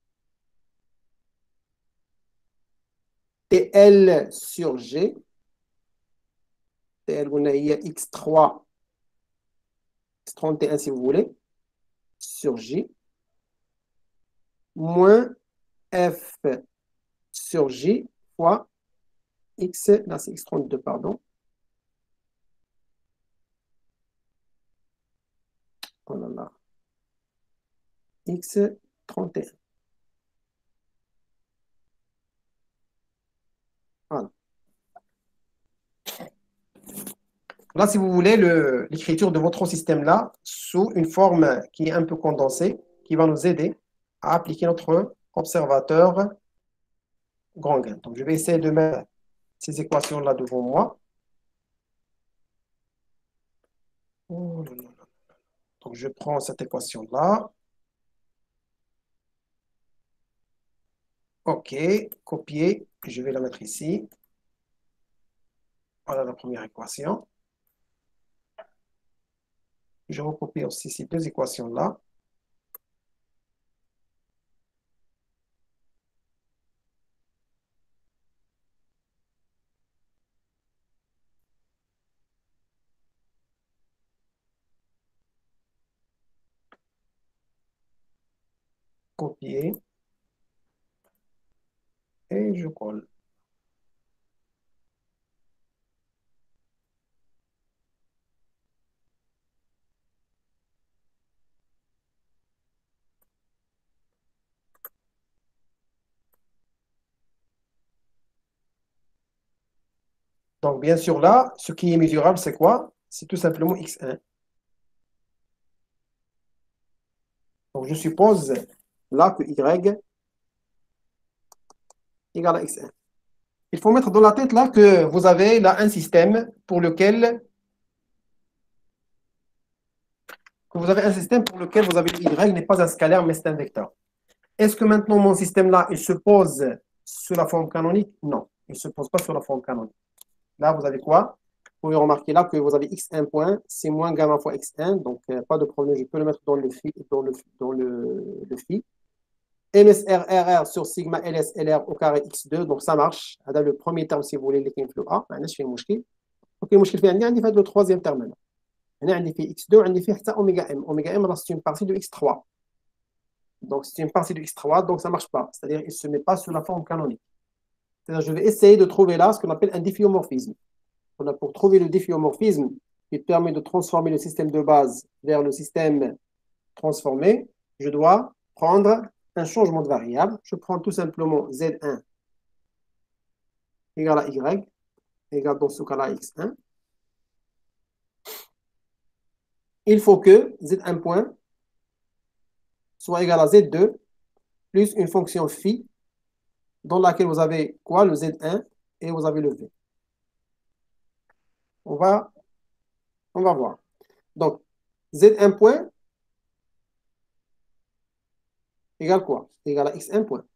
[SPEAKER 1] T L sur G. T L, vous avez x trois, x trente et un si vous voulez, sur J. Moins F sur J fois X, là c'est x trente-deux, pardon. Oh là là. x trente et un. Voilà. Là, si vous voulez, l'écriture de votre système-là, sous une forme qui est un peu condensée, qui va nous aider à appliquer notre observateur grand gain. Donc, je vais essayer de mettre ces équations-là devant moi. Oh là là. Donc, je prends cette équation-là. OK, copier. Je vais la mettre ici. Voilà la première équation. Je recopie aussi ces deux équations-là. Copier. et je colle. Donc, bien sûr, là, ce qui est mesurable, c'est quoi? C'est tout simplement x un. Donc, je suppose là que y égale à x un. Il faut mettre dans la tête là que vous avez là un système pour lequel que vous avez un système pour lequel vous avez y n'est pas un scalaire mais c'est un vecteur. Est-ce que maintenant mon système là il se pose sur la forme canonique? Non, il ne se pose pas sur la forme canonique. Là vous avez quoi? Vous pouvez remarquer là que vous avez x un point, c'est moins gamma fois x un, donc euh, pas de problème, je peux le mettre dans le phi, dans le, dans le, le phi. M S R R R sur sigma L S L R au carré x deux, donc ça marche. هذا le premier terme si vous voulez اللي كاين في A, ما عندناش فيه مشكل. اوكي المشكل فين عندي عندي في هذا le troisième terme هنا. هنا عندي فيه x deux وعندي فيه حتى اوميغا m. Oméga m c'est une partie de x trois. Donc c'est une partie de x trois, donc ça ne marche pas. C'est-à-dire qu'il ne se met pas sur la forme canonique. C'est-à-dire je vais essayer de trouver là ce qu'on appelle un difféomorphisme. On a pour trouver le difféomorphisme qui permet de transformer le système de base vers le système transformé, je dois prendre un changement de variable. Je prends tout simplement z un égale à y, égale dans ce cas-là x un. Il faut que z un point soit égal à z deux plus une fonction phi dans laquelle vous avez quoi? Le z un et vous avez le v. On va, on va voir. Donc, z un point égale quoi? Égale à x un point.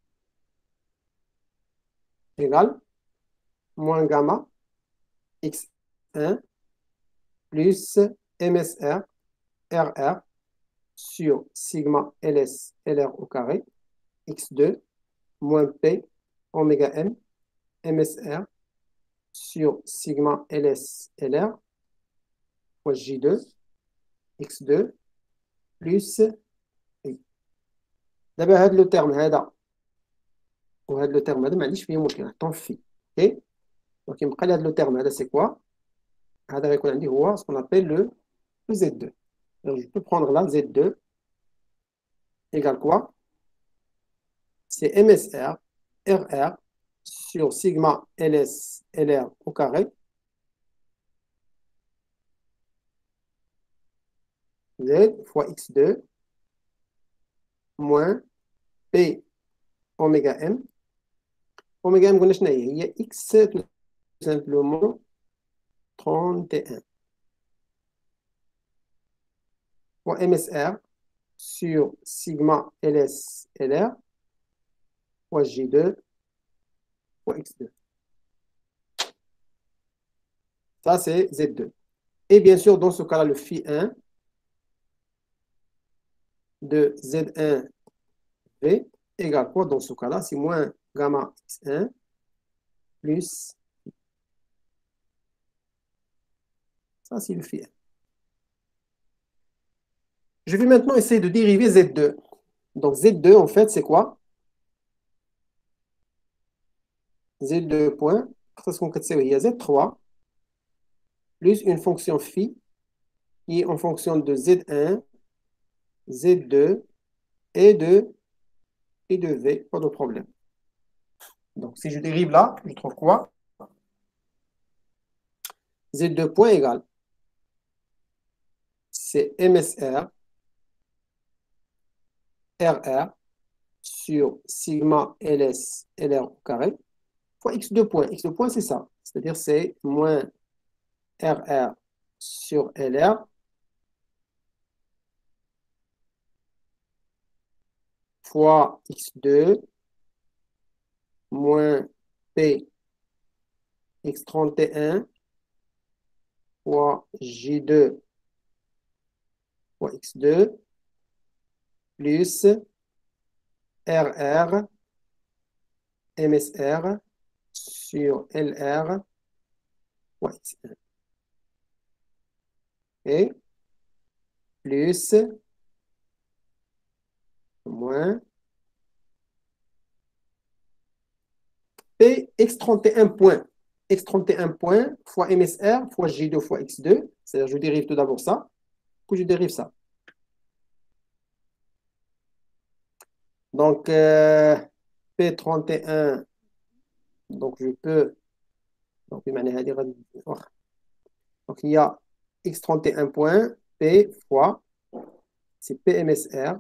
[SPEAKER 1] Égale moins gamma x un plus M S R R R sur sigma L S L R au carré x deux moins P oméga M M S R sur sigma L S L R fois J deux x deux plus I. دابا هذا لو تيرم هذا وهذا لو تيرم هذا ما عنديش فيه مشكل طون في اوكي دونك يبقى لي هذا لو تيرم هذا سي كوا هذا غيكون عندي هو ce qu'on appelle le Z deux. Donc, je peux prendre là Z deux égale quoi? C'est M S R R R sur sigma L S L R au carré Z fois x deux moins P oméga M. Oméga M, قلنا شنو هي؟ هي x tout simplement trente et un fois M S R sur sigma L S L R fois J deux fois x deux. Ça, c'est Z deux. Et bien sûr, dans ce cas-là, le phi un de Z un V égale quoi dans ce cas-là? C'est moins gamma x un plus. Ça, c'est le phi un. Je vais maintenant essayer de dériver Z deux. Donc, Z deux, en fait, c'est quoi? Z deux point, c'est ce qu'on il y a Z trois plus une fonction phi qui est en fonction de Z un, Z deux et de, et de V, pas de problème. Donc, si je dérive là, je trouve quoi? Z deux point égale, c'est M S R R R sur sigma L S L R au carré fois x deux point. x deux point, c'est ça. C'est-à-dire c'est moins R R sur L R fois x deux moins P x trente et un fois J deux fois x deux plus R R M S R sur L R fois x un. Et plus moins P x trente et un point. x trente et un point fois M S R fois J deux fois X deux. C'est-à-dire, je dérive tout d'abord ça, puis je dérive ça. Donc, euh, P trente et un, donc je peux. Donc, donc, il y a x trente et un point, P fois, c'est P M S R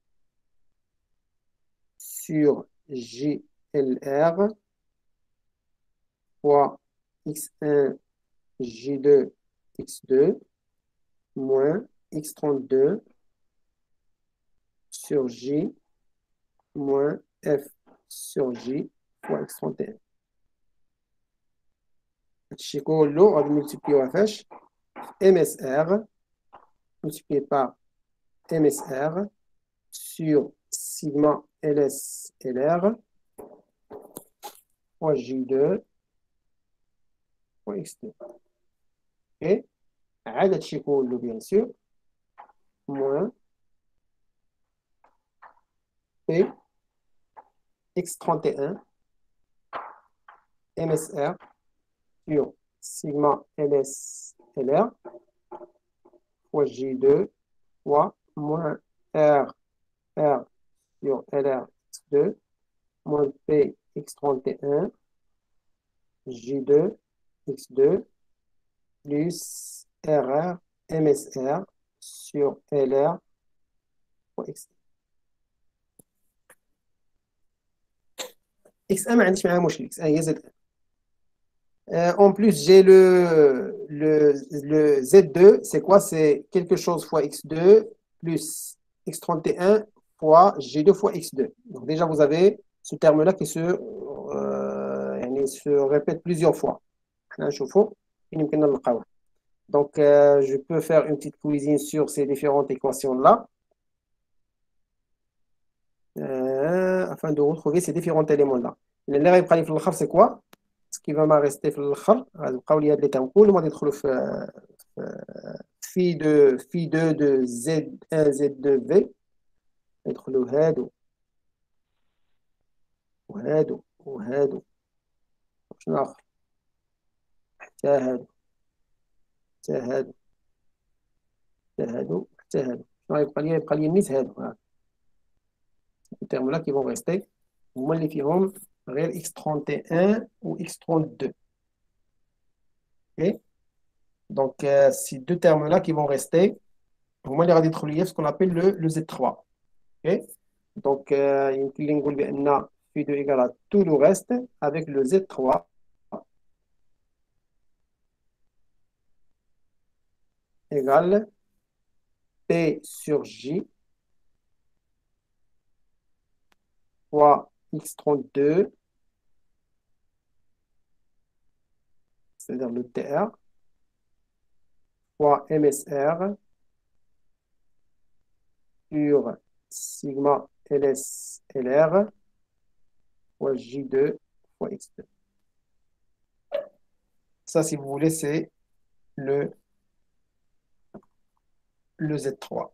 [SPEAKER 1] sur J L R fois x un, J deux, X deux, moins x trente-deux sur J moins F sur J fois x trente et un. هادشي كله غادي نملتيبليوها فاش M S R multiplié par M S R sur sigma L S L R fois J deux fois X deux. Et عاد هادشي كله bien sûr moins P x trente et un M S R sur sigma L S L R fois J deux fois moins R R sur L R X deux moins P x trente et un J deux X deux plus R R M S R sur L R fois X deux. X un ما عنديش معاه مشكل X un هي Z un. Euh, en plus, j'ai le, le, le Z deux, c'est quoi? C'est quelque chose fois X deux plus X trente et un fois G deux fois X deux. Donc déjà, vous avez ce terme-là qui se, euh, se répète plusieurs fois. Donc, euh, je peux faire une petite cuisine sur ces différentes équations-là euh, afin de retrouver ces différents éléments-là. C'est quoi? Ce qui va me rester في الاخر غنبقاو لي هاد لي تام كلهم غادي يدخلوا في في دو في دو دو زد واحد زد اثنين في يدخلوا هادو وهادو وهادو شنو اخر حتى هادو حتى هادو حتى هادو حتى هادو شنو غيبقى لي؟ يبقى لي نيت هادو ها التيرم لا كي فون ريستي هما اللي فيهم غير إكس trente et un ou إكس trente-deux. Okay? Donc, euh, ces deux termes-là qui vont rester, au moins, il y aura des reliés, ce qu'on appelle le, le Z trois. Okay? Donc, euh, il y a un phi deux égale à tout le reste avec le Z trois égale P sur J fois X trente-deux, c'est-à-dire le T R, fois M S R sur sigma L S L R fois J deux fois X deux. Ça, si vous voulez, c'est le, le Z trois.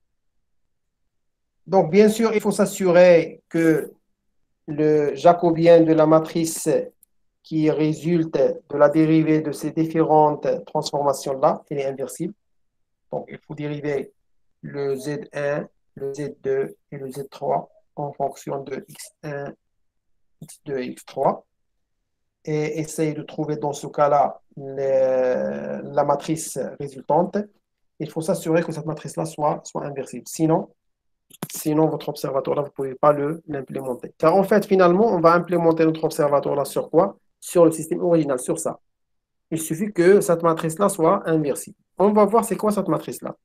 [SPEAKER 1] Donc, bien sûr, il faut s'assurer que le jacobien de la matrice qui résulte de la dérivée de ces différentes transformations-là, elle est inversible. Donc, il faut dériver le Z un, le Z deux et le Z trois en fonction de X un, X deux et X trois. Et essayer de trouver dans ce cas-là la matrice résultante. Il faut s'assurer que cette matrice-là soit, soit inversible. Sinon, sinon, votre observatoire-là, vous ne pouvez pas l'implémenter. Car en fait, finalement, on va implémenter notre observatoire-là sur quoi? Sur le système original, sur ça. Il suffit que cette matrice-là soit inversible. On va voir c'est quoi cette matrice-là.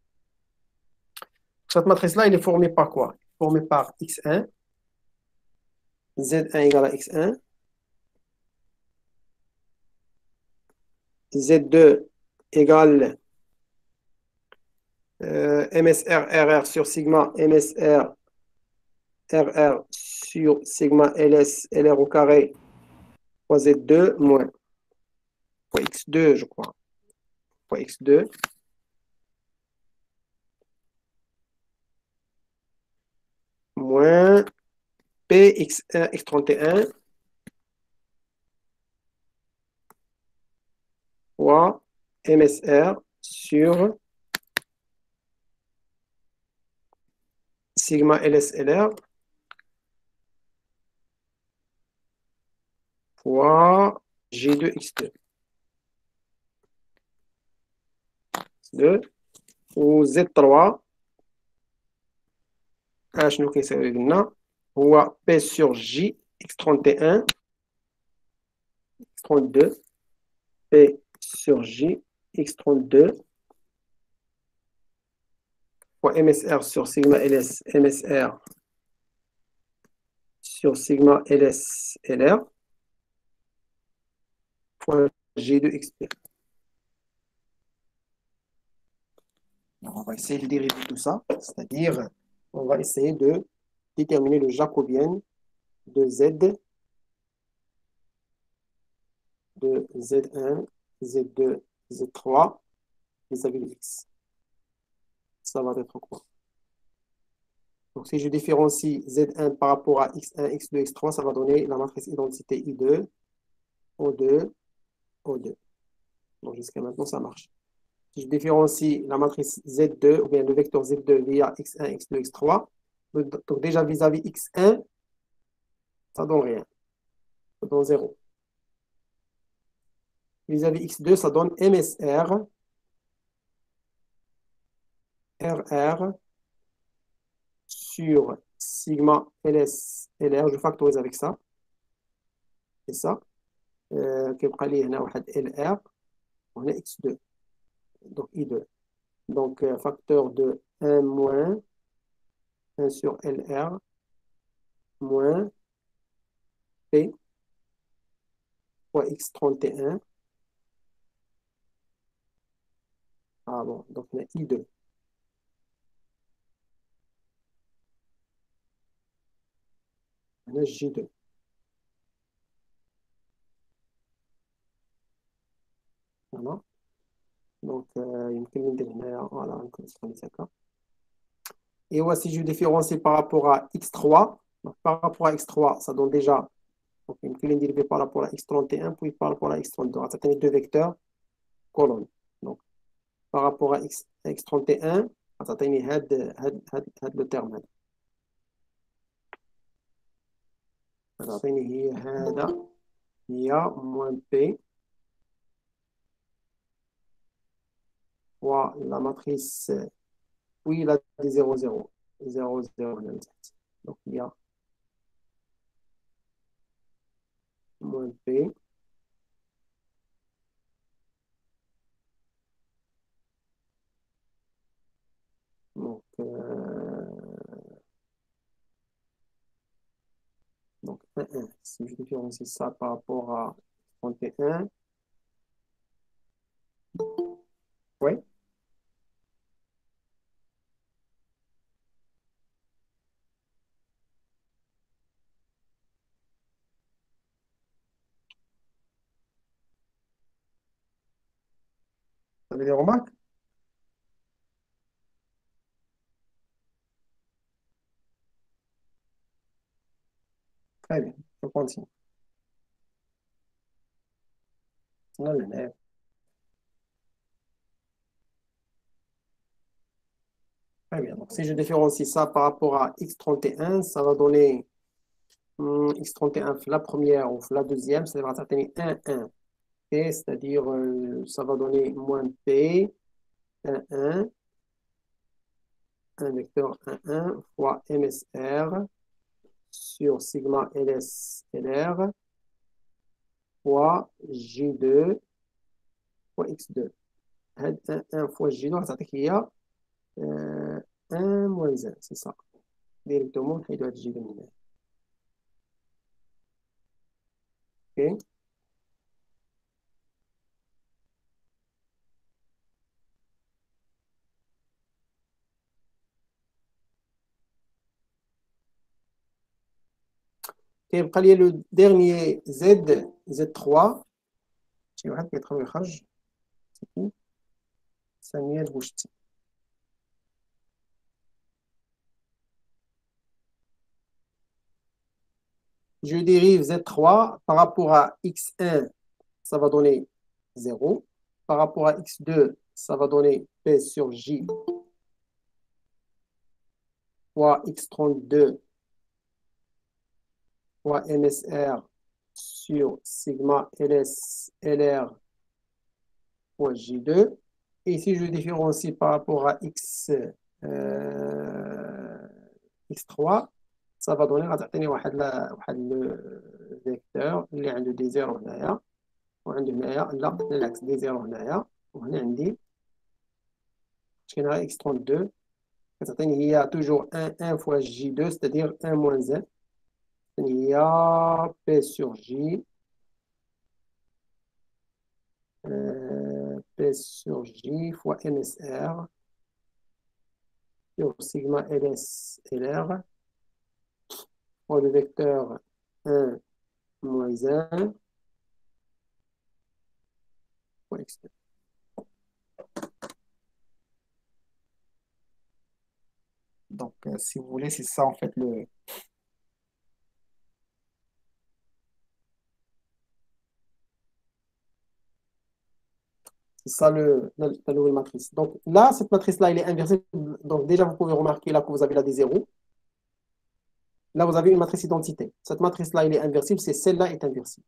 [SPEAKER 1] Cette matrice-là, elle est formée par quoi? Formée par X un, Z un égale à X un, Z deux égale euh, M S R R R sur sigma M S R R R sur sigma L S L R au carré fois Z deux moins fois X deux, je crois, fois X deux moins P X un, X trente et un fois M S R sur sigma L S L R fois G deux X deux. deux و Z trois شنو كيساوي لنا هو P sur J X trente et un X trente-deux P sur J X trente-deux fois M S R sur sigma L S M S R sur sigma L S L R fois G deux X deux. On va essayer de dériver tout ça, c'est-à-dire on va essayer de déterminer le jacobienne de Z, de Z un, Z deux, Z trois vis-à-vis de X. Ça va être quoi? Donc si je différencie Z un par rapport à X un, X deux, X trois, ça va donner la matrice identité I deux, O deux, O deux. Donc jusqu'à maintenant, ça marche. Si je différencie la matrice Z deux, ou bien le vecteur Z deux via X un, X deux, X trois, donc déjà vis-à-vis X un, ça donne rien. Ça donne zéro. Vis-à-vis X deux, ça donne M S R, R R, sur sigma L S L R, je factorise avec ça. C'est ça. Euh, كيبقى لي هنا واحد L R وهنا X deux. Donc I deux. Donc euh, facteur de un moins un sur L R moins P fois X trente et un. Ah bon, donc on a I deux. On a J deux. Voilà. Donc, euh, يمكن ندير هنايا voilà نكون هكا. Et voici, je différencie par rapport à X trois. Donc, par rapport à X trois, ça donne déjà. Donc, يمكن ندير par rapport à X trente et un, puis par rapport à X trente-deux. Ça donne deux vecteurs colonnes. Donc, par rapport à X, X trente et un, ça donne هاد هاد هاد هاد le terme هذا. تعطيني هي هذا هي moins P fois la matrice, oui, il a des zéro, zéro. zéro, zéro, donc il y a moins P donc, euh, donc un, un. Si je différencie ça par rapport à trente et un, oui. Vous avez des remarques? Très bien, je continue. Non, le nerf. Très bien, donc si je différencie ça par rapport à X trente et un, ça va donner hum, X trente et un la première ou la deuxième, ça va donner un, un. C'est-à-dire, euh, ça va donner moins P, un, un, un vecteur un, un fois M S R sur sigma L S L R fois J deux fois X deux. un, un fois J deux, ça fait a euh, un moins un, c'est ça. Directement, il doit être J deux. OK. كيبقى لي لو ديرنيي زد زد trois شي واحد كيدخل ويخرج ثانية البوشتي. Je dérive Z trois par rapport à X un, ça va donner zéro. par rapport à x deux, ça va donner P sur J fois x trente-deux fois M S R sur sigma ls lr fois J deux. Et ici, je différencie par rapport à x, euh, x trois, ça va donner غتعطيني واحد لا واحد لو فيكتور اللي عنده دي زيرو هنايا وعنده هنايا لا بالعكس دي زيرو هنايا وهنا عندي كاين غير x trente-deux كتعطيني هي توجور واحد واحد fois J deux c'est-à-dire واحد moins واحد هي P sur J euh, P sur J fois M S R sur sigma ls lr pour le vecteur un moins un fois x deux. Donc, euh, si vous voulez, c'est ça en fait le... C'est ça le, la, la nouvelle matrice. Donc là, cette matrice-là, elle est inversée. Donc déjà, vous pouvez remarquer là que vous avez là des zéros. Là, vous avez une matrice identité. Cette matrice-là, elle est inversible, c'est celle-là est inversible.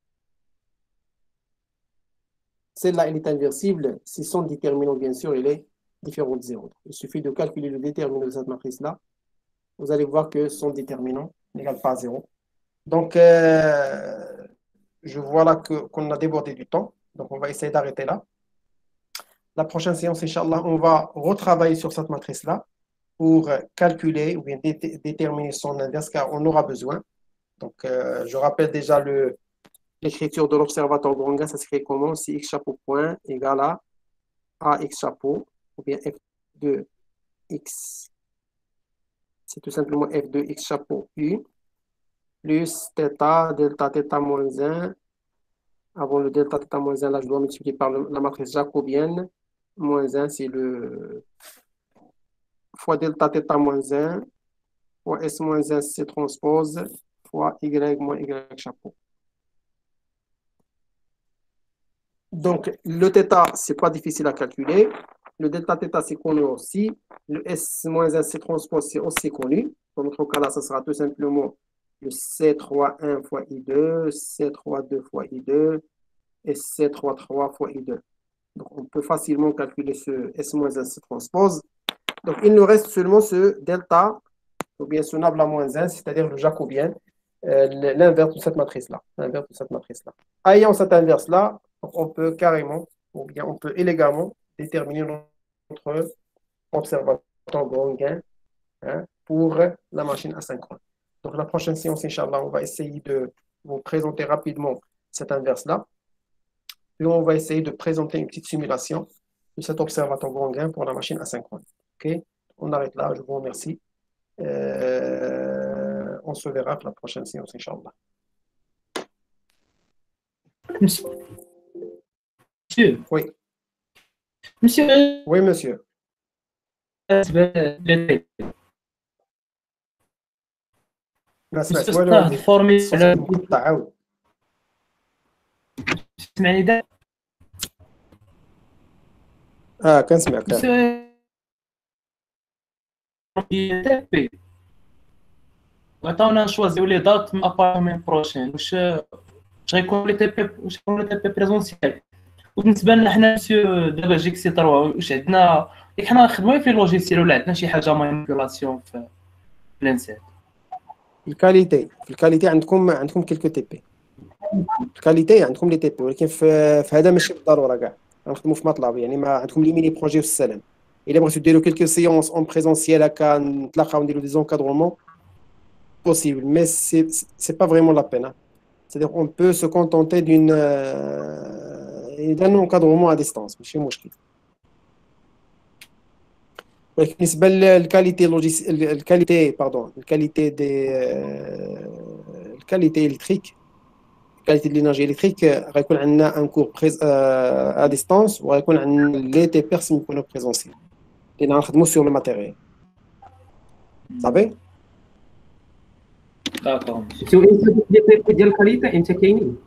[SPEAKER 1] Celle-là, elle est inversible si son déterminant, bien sûr, il est différent de zéro. Il suffit de calculer le déterminant de cette matrice-là. Vous allez voir que son déterminant n'égale pas à zéro. Donc, euh, je vois là que, qu'on a débordé du temps. Donc, on va essayer d'arrêter là. La prochaine séance, Inch'Allah, on va retravailler sur cette matrice-là pour calculer ou bien dé déterminer son inverse, car on aura besoin. Donc, euh, je rappelle déjà le, l'écriture de l'observateur Gronga, ça s'écrit comment? Si x chapeau point égale à ax chapeau, ou bien f de x, c'est tout simplement f de x chapeau u, plus θ, delta θ moins un. Avant le delta θ moins un, là, je dois multiplier par le, la matrice jacobienne. Moins un, c'est le fois delta θ moins un, fois S moins un, C transpose, fois Y moins Y chapeau. Donc, le θ, c'est pas difficile à calculer. Le delta θ, c'est connu aussi. Le S moins un, C transpose, c'est aussi connu. Dans notre cas là, ça sera tout simplement le C trois un fois I deux, C trois deux fois I deux, et C trois trois fois I deux. Donc, on peut facilement calculer ce S moins un, C transpose. Donc, il nous reste seulement ce delta, ou bien ce nabla moins un, c'est-à-dire le jacobien, euh, l'inverse de cette matrice-là. L'inverse de cette matrice-là. Ayant cette inverse-là, on peut carrément, ou bien on peut élégamment déterminer notre observateur Gronguin hein, pour la machine asynchrone. Donc, la prochaine séance, Inch'Allah, on va essayer de vous présenter rapidement cette inverse-là. Et on va essayer de présenter une petite simulation de cet observateur Gronguin pour la machine asynchrone. OK? On arrête là. Je vous remercie. Euh, on se verra pour la prochaine séance, Inch'Allah.
[SPEAKER 2] Monsieur.
[SPEAKER 1] Oui.
[SPEAKER 2] Monsieur.
[SPEAKER 1] Oui, monsieur. ما سمعت والو
[SPEAKER 2] فورمي
[SPEAKER 1] تعاود
[SPEAKER 2] تسمعني دا
[SPEAKER 1] اه كنسمعك
[SPEAKER 2] تي عطاونا نشوازيو لي دات من ابارمين بروشين واش واش غيكون لي تي بي واش غيكون لي تي بي بريزونسيال وبالنسبه لنا حنا مسيو دابا جيك سي ثلاثة واش عندنا حنا نخدموا في لوجيسيال ولا عندنا شي حاجه مانيبيولاسيون في بلانسيت
[SPEAKER 1] الكاليتي في الكاليتي عندكم عندكم كيلكو تي بي الكاليتي عندكم لي تي بي ولكن في, في هذا ماشي بالضروره كاع نخدموا في مطلب يعني ما عندكم لي ميني بروجي والسلام الا بغيتو ديروا كيلكو سيونس اون بريزونسيال هكا نتلاقاو نديروا دي زونكادرومون possible mais c'est c'est pas vraiment la peine hein. C'est-à-dire on peut se contenter d'une euh, d'un encadrement à distance ماشي مشكل بالنسبه للكاليتي لوجيسيال الكاليتي باردون الكاليتي دي الكاليتي الكتريك الكاليتي ديال الانرجي الكتريك غيكون عندنا ان كور ا ديستانس وغيكون عندنا لي تي بيرسون يكونوا بريزونسيال لان غنخدموا سور لو ماتيريال صافي
[SPEAKER 2] داكور
[SPEAKER 4] سو ديال الكاليتي انت كاينين